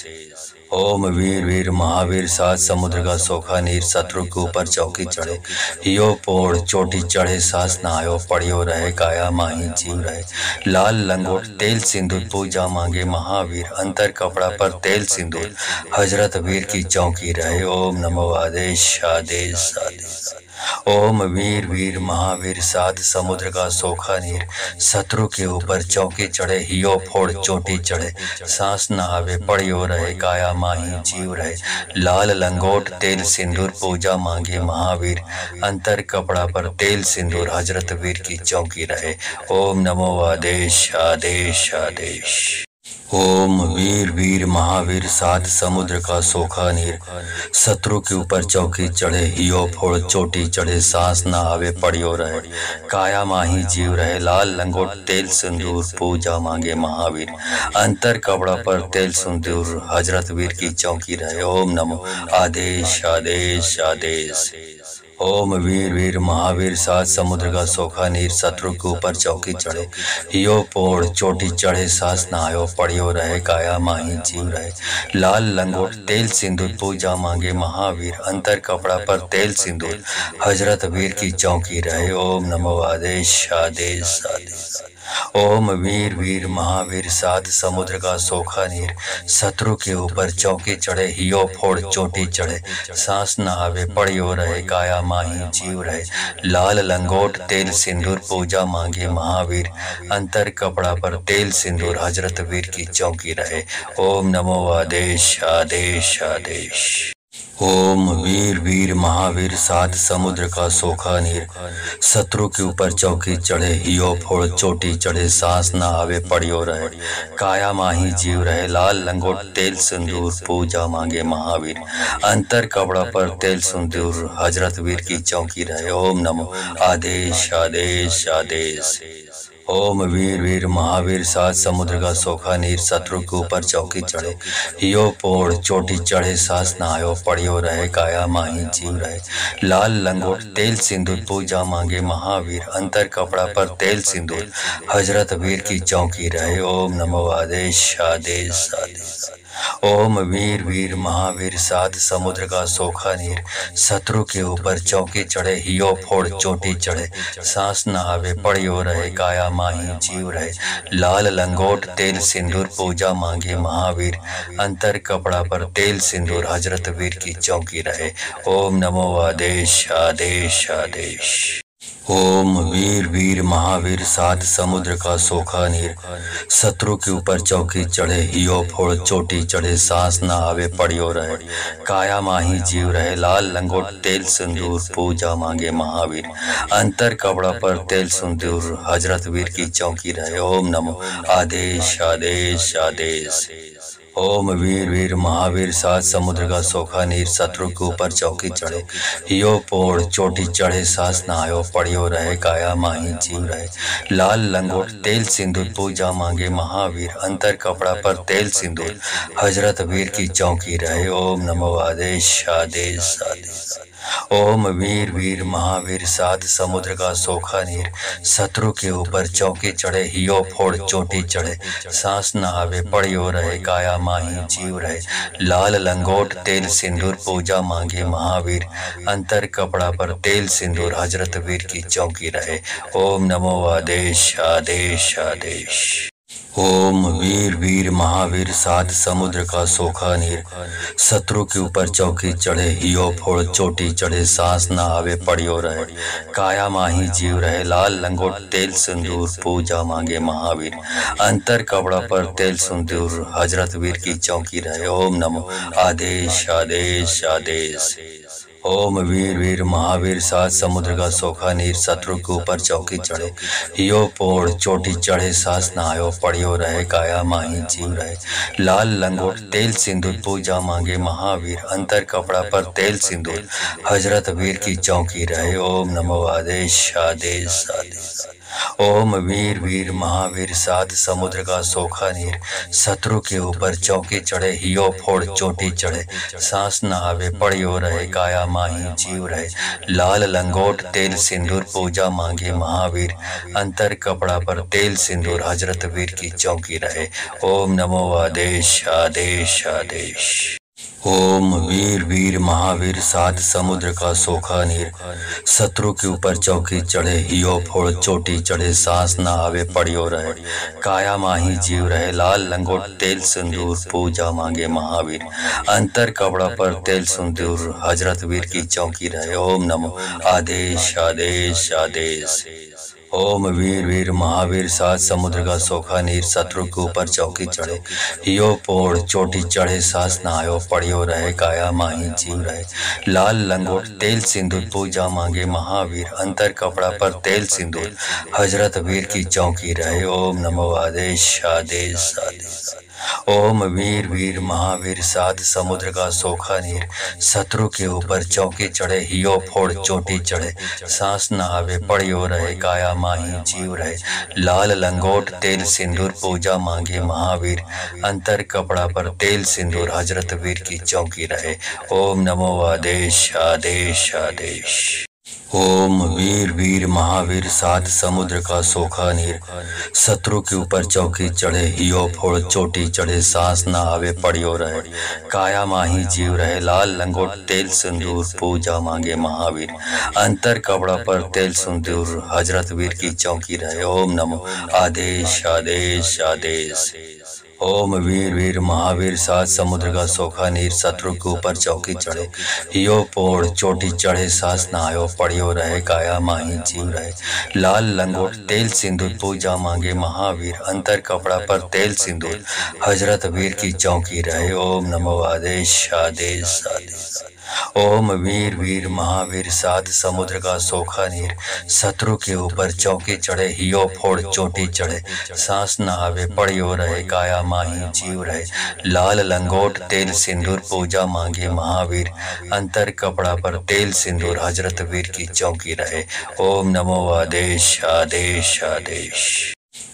ओम वीर वीर महावीर सात समुद्र का सोखा नीर, शत्रु के ऊपर चौकी चढ़े हियो पोड़ चोटी चढ़े, सांस नहायो पड़ियो रहे, काया माही जीव रहे, लाल लंगोट तेल सिंदूर पूजा मांगे महावीर, अंतर कपड़ा पर तेल सिंदूर हजरत वीर की चौकी रहे। ओम नमो आदेश आदेश आदेश। ओम वीर वीर महावीर सात समुद्र का सोखा नीर, शत्रु के ऊपर चौकी चढ़े हियो फोड़ चोटी चढ़े, सांस न आवे पड़ियो रहे काया माही जीव रहे, लाल लंगोट तेल सिंदूर पूजा मांगे महावीर, अंतर कपड़ा पर तेल सिंदूर हजरत वीर की चौकी रहे। ओम नमो आदेश आदेश आदेश। ओम वीर वीर महावीर सात समुद्र का सोखा नीर, शत्रु के ऊपर चौकी चढ़े हियो फोड़ चोटी चढ़े, सांस न आवे पड़ियो रहे काया माही जीव रहे, लाल लंगोट तेल सिंदूर पूजा मांगे महावीर, अंतर कपड़ा पर तेल सिंदूर हजरत वीर की चौकी रहे। ओम नमो आदेश आदेश आदेश। ओम वीर वीर महावीर सात समुद्र का सोखा नीर, शत्रु के ऊपर चौकी चढ़े हियो पोड़ चोटी चढ़े, सांस न आयो पड़ियो रहे काया माही जीव रहे, लाल लंगोट तेल सिंदूर पूजा मांगे महावीर, अंतर कपड़ा पर तेल सिंदूर हजरत वीर की चौकी रहे। ओम नमो आदेश आदेश आदेश। ओम वीर वीर महावीर सात समुद्र का सोखा नीर, शत्रु के ऊपर चौकी चढ़े हियो फोड़ चोटी चढ़े, सांस न आवे पड़ियो रहे काया माही जीव रहे, लाल लंगोट तेल सिंदूर पूजा मांगे महावीर, अंतर कपड़ा पर तेल सिंदूर हजरत वीर की चौकी रहे। ओम नमो आदेश आदेश आदेश। ओम वीर वीर महावीर सात समुद्र का सोखा नीर, शत्रु के ऊपर चौकी चढ़े हियो फोड़ चोटी चढ़े, सांस न आवे पड़ियो रहे काया माही जीव रहे, लाल लंगोट तेल सिंदूर पूजा मांगे महावीर, अंतर कपड़ा पर तेल सिंदूर हजरत वीर की चौकी रहे। ओम नमो आदेश आदेश आदेश। ओम वीर वीर महावीर सात समुद्र का सोखा नीर, शत्रु के ऊपर चौकी चढ़े हियो पोड़ चोटी चढ़े, सांस न आयो पड़ियो रहे काया माही जीव रहे, लाल लंगोट तेल सिंदूर पूजा मांगे महावीर, अंतर कपड़ा पर तेल सिंदूर हजरत वीर की चौकी रहे। ओम नमो आदेश आदेश आदेश। ओम वीर वीर महावीर सात समुद्र का सोखा नीर, शत्रु के ऊपर चौकी चढ़े हियो फोड़ चोटी चढ़े, सांस न आवे पड़ियो रहे काया माही जीव रहे, लाल लंगोट तेल सिंदूर पूजा मांगे महावीर, अंतर कपड़ा पर तेल सिंदूर हजरत वीर की चौकी रहे। ओम नमो आदेश आदेश आदेश। ओम वीर वीर महावीर सात समुद्र का सोखा नीर, शत्रु के ऊपर चौकी चढ़े हियो फोड़ चोटी चढ़े, सांस न आवे पड़ियो रहे काया माही जीव रहे, लाल लंगोट तेल सिंदूर पूजा मांगे महावीर, अंतर कपड़ा पर तेल सिंदूर हजरत वीर की चौकी रहे। ओम नमो आदेश आदेश आदेश। ओम वीर वीर महावीर सात समुद्र का सोखा नीर, शत्रु के ऊपर चौकी चढ़े हियो पोड़ चोटी चढ़े, सांस न आयो पड़ियो रहे काया माही जीव रहे, लाल लंगोट तेल सिंदूर पूजा मांगे महावीर, अंतर कपड़ा पर तेल सिंदूर हजरत वीर की चौकी रहे। ओम नमो आदेश आदेश आदेश। ओम वीर वीर महावीर सात समुद्र का सोखा नीर, शत्रु के ऊपर चौकी चढ़े हियो फोड़ चोटी चढ़े, सांस न आवे पड़ियो रहे काया माही जीव रहे, लाल लंगोट तेल सिंदूर पूजा मांगे महावीर, अंतर कपड़ा पर तेल सिंदूर हजरत वीर की चौकी रहे। ओम नमो आदेश आदेश आदेश। ओम वीर वीर महावीर सात समुद्र का सोखा नीर, शत्रु के ऊपर चौकी चढ़े हियो फोड़ चोटी चढ़े, सांस न आवे पड़ियो रहे काया माही जीव रहे, लाल लंगोट तेल सिंदूर पूजा मांगे महावीर, अंतर कपड़ा पर तेल सिंदूर हजरत वीर की चौकी रहे। ओम नमो आदेश आदेश आदेश। ओम वीर वीर महावीर सात समुद्र का सोखा नीर, शत्रु के ऊपर चौकी चढ़े हियो पोड़ चोटी चढ़े, सांस न आयो पड़ियो रहे काया माही जीव रहे, लाल लंगोट तेल सिंदूर पूजा मांगे महावीर, अंतर कपड़ा पर तेल सिंदूर हजरत वीर की चौकी रहे। ओम नमो आदेश आदेश आदेश। ओम वीर वीर महावीर सात समुद्र का सोखा नीर, शत्रु के ऊपर चौकी चढ़े हियो फोड़ चोटी चढ़े, सांस न आवे पड़ियो रहे काया माही जीव रहे, लाल लंगोट तेल सिंदूर पूजा मांगे महावीर, अंतर कपड़ा पर तेल सिंदूर हजरत वीर की चौकी रहे। ओम नमो आदेश आदेश आदेश। ओम वीर वीर महावीर सात समुद्र का सोखा नीर, शत्रु के ऊपर चौकी चढ़े हियो फोड़ चोटी चढ़े, सांस ना आवे पड़ियो रहे, काया माही जीव रहे, लाल लंगोट तेल सिंदूर पूजा मांगे महावीर, अंतर कपड़ा पर तेल सिंदूर हजरत वीर की चौकी रहे। ओम नमो आदेश आदेश आदेश। ओम वीर वीर महावीर सात समुद्र का सोखा नीर, शत्रु के ऊपर चौकी चढ़े हियो पोड़ चोटी चढ़े, सांस ना आयो पड़ियो रहे, काया माही जीव रहे, लाल लंगोट तेल सिंदूर पूजा मांगे महावीर, अंतर कपड़ा पर तेल सिंदूर हजरत वीर की चौकी रहे। ओम नमो आदेश आदेश आदेश। ओम वीर वीर महावीर सात समुद्र का सोखा नीर, शत्रु के ऊपर चौकी चढ़े हियो फोड़ चोटी चढ़े, सांस न आवे पड़ियो रहे, काया माही जीव रहे, लाल लंगोट तेल सिंदूर पूजा मांगे महावीर, अंतर कपड़ा पर तेल सिंदूर हजरत वीर की चौकी रहे। ओम नमो आदेश आदेश आदेश। ओम वीर वीर महावीर सात समुद्र का सोखा नीर, शत्रु के ऊपर चौकी चढ़े हियो फोड़ चोटी चढ़े, सांस ना आवे पड़ियो रहे, काया माही जीव रहे, लाल लंगोट तेल सिंदूर पूजा मांगे महावीर, अंतर कपड़ा पर तेल सिंदूर हजरत वीर की चौकी रहे। ओम नमो आदेश आदेश आदेश। ओम वीर वीर महावीर सात समुद्र का सोखा नीर, शत्रु के ऊपर चौकी चढ़े हियो पोड़ चोटी चढ़े, सांस ना आयो पड़ियो रहे, काया माही जीव रहे, लाल लंगोट तेल सिंदूर पूजा मांगे महावीर, अंतर कपड़ा पर तेल सिंदूर हजरत वीर की चौकी रहे। ओम नमो आदेश आदेश आदेश। ओम वीर वीर महावीर सात समुद्र का सोखा नीर, शत्रु के ऊपर चौकी चढ़े हियो फोड़ चोटी चढ़े, सांस न आवे पड़ियो रहे, काया माही जीव रहे, लाल लंगोट तेल सिंदूर पूजा मांगे महावीर, अंतर कपड़ा पर तेल सिंदूर हजरत वीर की चौकी रहे। ओम नमो आदेश आदेश आदेश।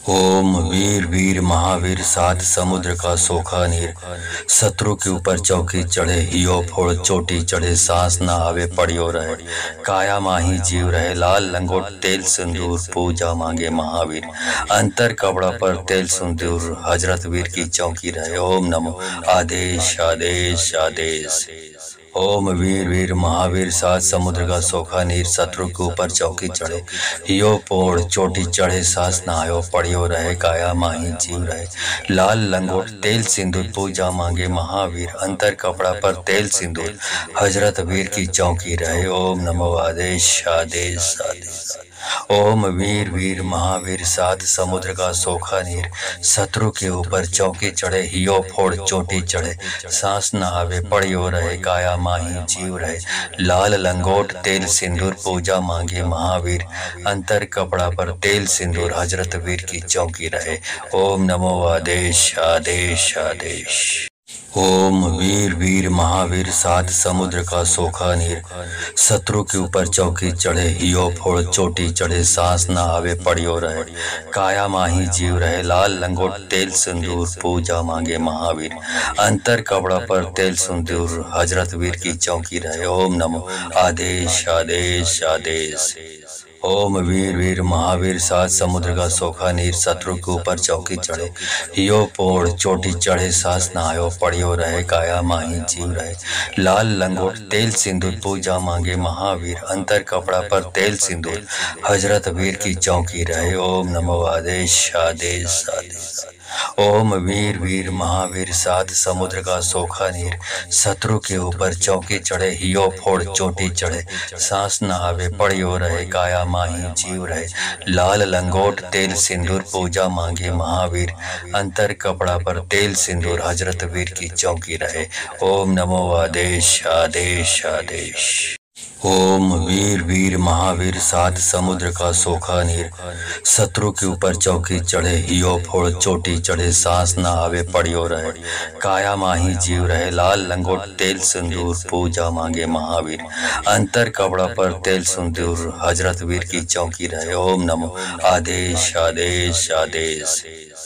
ओम वीर वीर महावीर सात समुद्र का सोखा नीर, शत्रु के ऊपर चौकी चढ़े हियो फोड़ चोटी चढ़े, सांस ना आवे पड़ियो रहे, काया माही जीव रहे, लाल लंगोट तेल सिंदूर पूजा मांगे महावीर, अंतर कपड़ा पर तेल सिंदूर हजरत वीर की चौकी रहे। ओम नमो आदेश आदेश आदेश। ओम वीर वीर महावीर सात समुद्र का सोखा नीर, शत्रु के ऊपर चौकी चढ़े हियो पोड़ चोटी चढ़े, सांस ना आयो पड़ियो रहे, काया माही जीव रहे, लाल लंगोट तेल सिंदूर पूजा मांगे महावीर, अंतर कपड़ा पर तेल सिंदूर हजरत वीर की चौकी रहे। ओम नमो आदेश आदेश आदेश। ओम वीर वीर महावीर सात समुद्र का सोखा नीर, शत्रु के ऊपर चौकी चढ़े हियो फोड़ चोटी चढ़े, सांस न आवे पड़ियो रहे, काया माही जीव रहे, लाल लंगोट तेल सिंदूर पूजा मांगे महावीर, अंतर कपड़ा पर तेल सिंदूर हजरत वीर की चौकी रहे। ओम नमो आदेश आदेश आदेश। ओम वीर वीर महावीर सात समुद्र का सोखा नीर, शत्रु के ऊपर चौकी चढ़े हियो फोड़ चोटी चढ़े, सांस ना आवे पड़ियो रहे, काया माही जीव रहे, लाल लंगोट तेल सिंदूर पूजा मांगे महावीर, अंतर कपड़ा पर तेल सिंदूर हजरत वीर की चौकी रहे। ओम नमो आदेश आदेश आदेश। ओम वीर वीर महावीर सात समुद्र का सोखा नीर, शत्रु के ऊपर चौकी चढ़े हियो पोड़ चोटी चढ़े, सांस ना आयो पड़ियो रहे, काया माही जीव रहे, लाल लंगोट तेल सिंदूर पूजा मांगे महावीर, अंतर कपड़ा पर तेल सिंदूर हजरत वीर की चौकी रहे। ओम नमो आदेश आदेश आदेश। ओम वीर वीर महावीर सात समुद्र का सोखा नीर, शत्रु के ऊपर चौकी चढ़े हियो फोड़ चोटी चढ़े, सांस न आवे पड़ियो रहे, काया माही जीव रहे, लाल लंगोट तेल सिंदूर पूजा मांगे महावीर, अंतर कपड़ा पर तेल सिंदूर हजरत वीर की चौकी रहे। ओम नमो आदेश आदेश आदेश। ओम वीर वीर महावीर सात समुद्र का सोखा नीर, शत्रु के ऊपर चौकी चढ़े हियो फोड़ चोटी चढ़े, सांस ना आवे पड़ियो रहे, काया माही जीव रहे, लाल लंगोट तेल सिंदूर पूजा मांगे महावीर, अंतर कपड़ा पर तेल सिंदूर हजरत वीर की चौकी रहे। ओम नमो आदेश आदेश आदेश।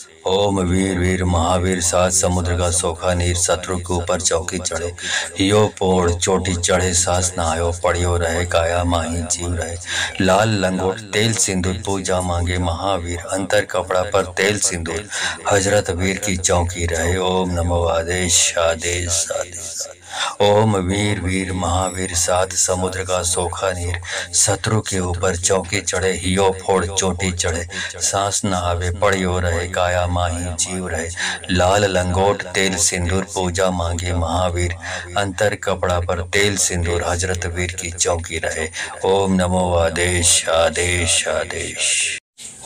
ओम वीर वीर महावीर सात समुद्र का सोखा नीर, शत्रु के ऊपर चौकी चढ़े हियो पोड़ चोटी चढ़े, सांस ना आयो पड़ियो रहे, काया माही जीव रहे, लाल लंगोट तेल सिंदूर पूजा मांगे महावीर, अंतर कपड़ा पर तेल सिंदूर हजरत वीर की चौकी रहे। ओम नमो आदेश आदेश आदेश। ओम वीर वीर महावीर सात समुद्र का सोखा नीर, शत्रु के ऊपर चौकी चढ़े हियो फोड़ चोटी चढ़े, सांस न आवे पड़ियो रहे काया माही जीव रहे, लाल लंगोट तेल सिंदूर पूजा मांगे महावीर, अंतर कपड़ा पर तेल सिंदूर हजरत वीर की चौकी रहे। ओम नमो आदेश आदेश आदेश।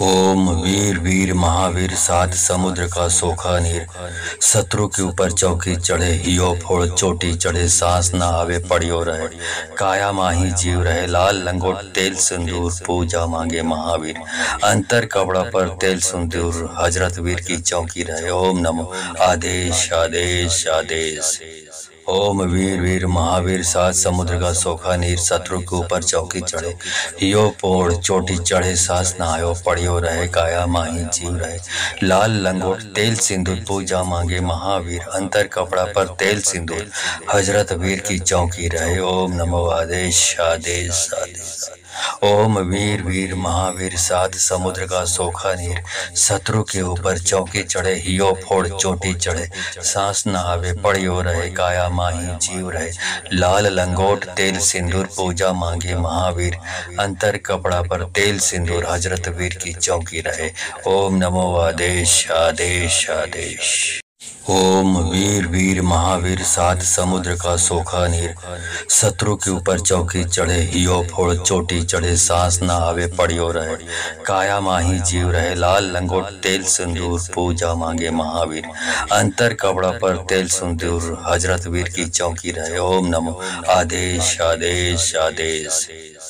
ओम वीर वीर महावीर सात समुद्र का सोखा नीर, शत्रु के ऊपर चौकी चढ़े हियो फोड़ चोटी चढ़े, सांस न आवे पड़ियो रहे काया माही जीव रहे, लाल लंगोट तेल सिंदूर पूजा मांगे महावीर, अंतर कपड़ा पर तेल सिंदूर हजरत वीर की चौकी रहे। ओम नमो आदेश आदेश आदेश। ओम वीर वीर महावीर सात समुद्र का सोखा नीर, शत्रु के ऊपर चौकी चढ़े हियो पोड़ चोटी चढ़े, सांस न आयो पड़ियो रहे काया माही जीव रहे, लाल लंगोट तेल सिंदूर पूजा मांगे महावीर, अंतर कपड़ा पर तेल सिंदूर हजरत वीर की चौकी रहे। ओम नमो आदेश आदेश आदेश। ओम वीर वीर महावीर सात समुद्र का सोखा नीर, शत्रु के ऊपर चौकी चढ़े हियो फोड़ चोटी चढ़े, सांस न आवे पड़ियो रहे काया माही जीव रहे, लाल लंगोट तेल सिंदूर पूजा मांगे महावीर, अंतर कपड़ा पर तेल सिंदूर हजरत वीर की चौकी रहे। ओम नमो आदेश आदेश आदेश। ओम वीर वीर महावीर सात समुद्र का सोखा नीर, शत्रु के ऊपर चौकी चढ़े हियो फोड़ चोटी चढ़े, सांस न आवे पड़ियो रहे काया माही जीव रहे, लाल लंगोट तेल सिंदूर पूजा मांगे महावीर, अंतर कपड़ा पर तेल सिंदूर हजरत वीर की चौकी रहे। ओम नमो आदेश आदेश आदेश।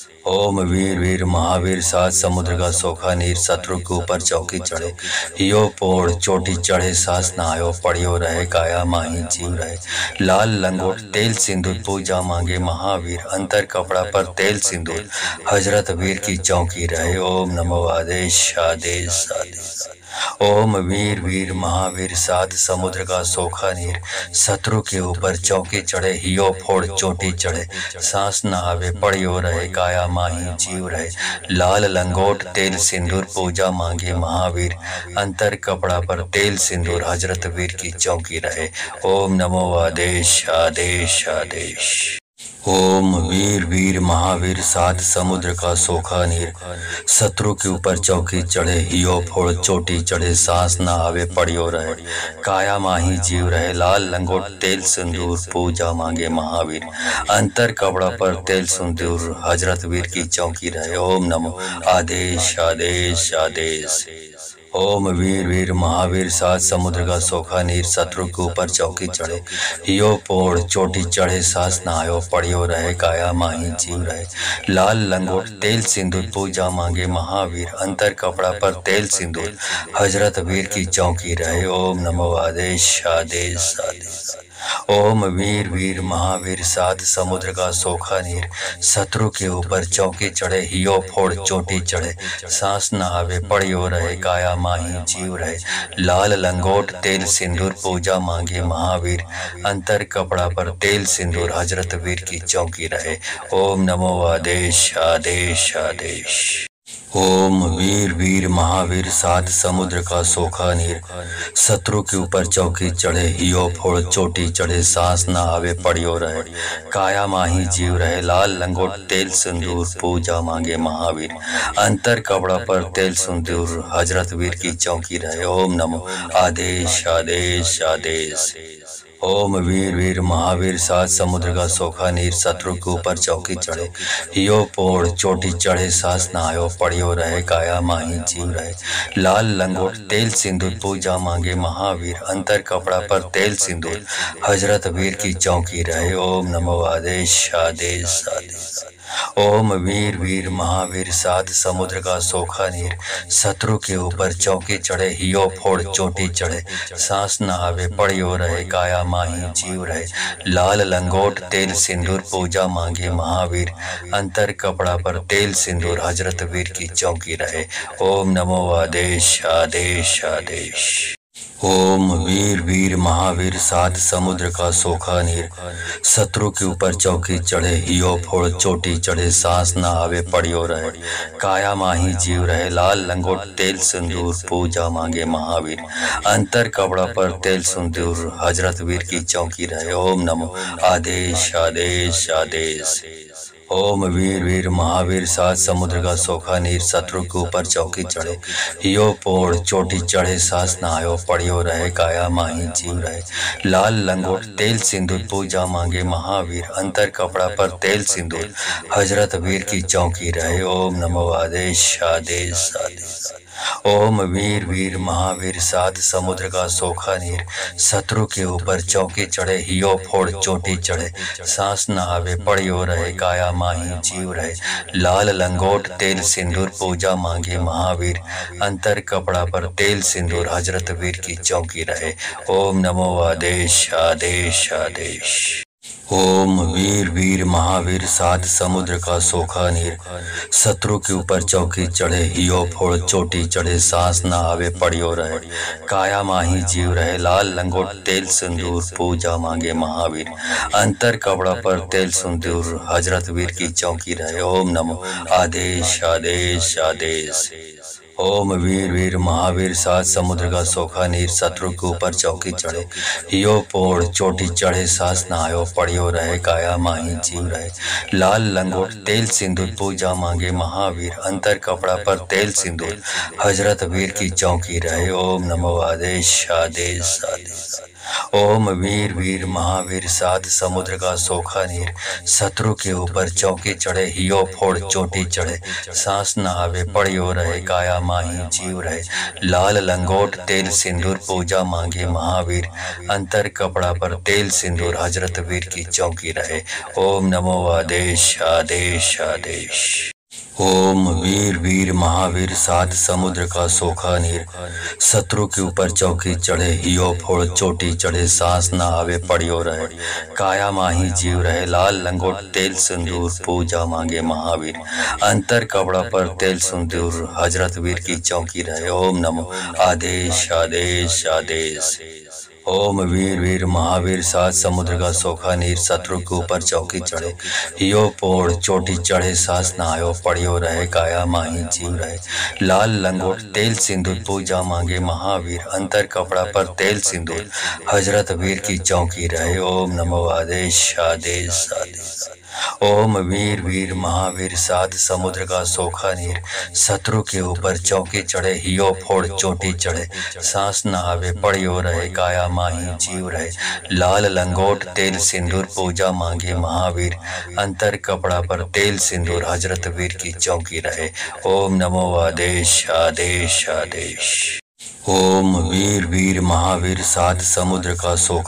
ओम वीर वीर महावीर सात समुद्र का सोखा नीर, शत्रु के ऊपर चौकी चढ़े हियो पोड़ चोटी चढ़े, सांस न आयो पड़ियो रहे काया माही जीव रहे, लाल लंगोट तेल सिंदूर पूजा मांगे महावीर, अंतर कपड़ा पर तेल सिंदूर हजरत वीर की चौकी रहे। ओम नमो आदेश आदेश आदेश। ओम वीर वीर महावीर सात समुद्र का सोखा नीर, शत्रु के ऊपर चौकी चढ़े हियो फोड़ चोटी चढ़े, सांस न आवे पड़ियो रहे काया माही जीव रहे, लाल लंगोट तेल सिंदूर पूजा मांगे महावीर, अंतर कपड़ा पर तेल सिंदूर हजरत वीर की चौकी रहे। ओम नमो आदेश आदेश आदेश। ओम वीर वीर महावीर सात समुद्र का सोखा नीर, शत्रु के ऊपर चौकी चढ़े हियो फोड़ चोटी चढ़े, सांस न आवे पड़ियो रहे काया माही जीव रहे, लाल लंगोट तेल सिंदूर पूजा मांगे महावीर, अंतर कपड़ा पर तेल सिंदूर हजरत वीर की चौकी रहे। ओम नमो आदेश आदेश आदेश। ओम वीर वीर महावीर सात समुद्र का सोखा नीर, शत्रु के ऊपर चौकी चढ़े हियो पोड़ चोटी चढ़े, सांस न आयो पड़ियो रहे काया माही जीव रहे, लाल लंगोट तेल सिंदूर पूजा मांगे महावीर, अंतर कपड़ा पर तेल सिंदूर हजरत वीर की चौकी रहे। ओम नमो आदेश आदेश आदेश। ओम वीर वीर महावीर सात समुद्र का सोखा नीर, शत्रु के ऊपर चौकी चढ़े हियो फोड़ चोटी चढ़े, सांस न आवे पड़ियो रहे काया माही जीव रहे, लाल लंगोट तेल सिंदूर पूजा मांगे महावीर, अंतर कपड़ा पर तेल सिंदूर हजरत वीर की चौकी रहे। ओम नमो आदेश आदेश आदेश। ओम वीर वीर महावीर सात समुद्र का सोखा नीर, शत्रु के ऊपर चौकी चढ़े हियो फोड़ चोटी चढ़े, सांस न आवे पड़ियो रहे काया माही जीव रहे, लाल लंगोट तेल सिंदूर पूजा मांगे महावीर, अंतर कपड़ा पर तेल सिंदूर हजरत वीर की चौकी रहे। ओम नमो आदेश आदेश आदेश। ओम वीर वीर महावीर सात समुद्र का सोखा नीर, शत्रु के ऊपर चौकी चढ़े हियो पोड़ चोटी चढ़े, सांस न आयो पड़ियो रहे काया माही जीव रहे, लाल लंगोट तेल सिंदूर पूजा मांगे महावीर, अंतर कपड़ा पर तेल सिंदूर हजरत वीर की चौकी रहे। ओम नमो आदेश आदेश आदेश। ओम वीर वीर महावीर सात समुद्र का सोखा नीर, शत्रु के ऊपर चौकी चढ़े हियो फोड़ चोटी चढ़े, सांस न आवे पड़ियो रहे काया माही जीव रहे, लाल लंगोट तेल सिंदूर पूजा मांगे महावीर, अंतर कपड़ा पर तेल सिंदूर हजरत वीर की चौकी रहे। ओम नमो आदेश आदेश आदेश। ओम वीर वीर महावीर सात समुद्र का सोखा नीर, शत्रु के ऊपर चौकी चढ़े हियो फोड़ चोटी चढ़े, सांस ना आवे पड़ियो रहे, काया माही जीव रहे, लाल लंगोट तेल सिंदूर पूजा मांगे महावीर, अंतर कपड़ा पर तेल सिंदूर हजरत वीर की चौकी रहे। ओम नमो आदेश आदेश आदेश। ओम वीर वीर महावीर सात समुद्र का सोखा नीर, शत्रु के ऊपर चौकी चढ़े हियो पोड़ चोटी चढ़े, सांस ना आयो पड़ियो रहे, काया माही जीव रहे, लाल लंगोट तेल सिंदूर पूजा मांगे महावीर, अंतर कपड़ा पर तेल सिंदूर हजरत वीर की चौकी रहे। ओम नमो आदेश आदेश आदेश। ओम वीर वीर महावीर सात समुद्र का सोखा नीर, शत्रु के ऊपर चौकी चढ़े हियो फोड़ चोटी चढ़े, सांस न आवे पड़ियो रहे, काया माही जीव रहे, लाल लंगोट तेल सिंदूर पूजा मांगे महावीर, अंतर कपड़ा पर तेल सिंदूर हजरत वीर की चौकी रहे। ओम नमो आदेश आदेश आदेश। ओम वीर वीर महावीर सात समुद्र का सोखा नीर, शत्रु के ऊपर चौकी चढ़े हियो फोड़ चोटी चढ़े, सांस ना आवे पड़ियो रहे, काया माही जीव रहे, लाल लंगोट तेल सिंदूर पूजा मांगे महावीर, अंतर कपड़ा पर तेल सिंदूर हजरत वीर की चौकी रहे। ओम नमो आदेश आदेश आदेश। ओम वीर वीर महावीर सात समुद्र का सोखा नीर, शत्रु के ऊपर चौकी चढ़े हियो पोड़ चोटी चढ़े, सांस ना आयो पड़ियो रहे, काया माही जीव रहे, लाल लंगोट तेल सिंदूर पूजा मांगे महावीर, अंतर कपड़ा पर तेल सिंदूर हजरत वीर की चौकी रहे। ओम नमो आदेश आदेश आदेश। ओम वीर वीर महावीर सात समुद्र का सोखा नीर, शत्रु के ऊपर चौकी चढ़े हियो फोड़ चोटी चढ़े, सांस न आवे पड़ियो रहे, काया माही जीव रहे, लाल लंगोट तेल सिंदूर पूजा मांगे महावीर, अंतर कपड़ा पर तेल सिंदूर हजरत वीर की चौकी रहे। ओम नमो आदेश आदेश आदेश। ओम वीर वीर महावीर सात समुद्र का सोखा नीर, शत्रु के ऊपर चौकी चढ़े हियो फोड़ चोटी चढ़े, सांस ना आवे पड़ियो रहे, काया माही जीव रहे, लाल लंगोट तेल सिंदूर पूजा मांगे महावीर, अंतर कपड़ा पर तेल सिंदूर हजरत वीर की चौकी रहे। ओम नमो आदेश आदेश आदेश। ओम वीर वीर महावीर सात समुद्र का सोखा नीर, शत्रु के ऊपर चौकी चढ़े हियो पोड़ चोटी चढ़े, सांस ना आयो पड़ियो रहे, काया माही जीव रहे, लाल लंगोट तेल सिंदूर पूजा मांगे महावीर, अंतर कपड़ा पर तेल सिंदूर हजरत वीर की चौकी रहे। ओम नमो आदेश आदेश आदेश। ओम वीर वीर महावीर सात समुद्र का सोखा नीर, शत्रु के ऊपर चौकी चढ़े हियो फोड़ चोटी चढ़े, सांस न आवे पड़ियो रहे, काया माही जीव रहे, लाल लंगोट तेल सिंदूर पूजा मांगे महावीर, अंतर कपड़ा पर तेल सिंदूर हजरत वीर की चौकी रहे। ओम नमो आदेश आदेश आदेश। ओम वीर वीर महावीर सात समुद्र का सोखा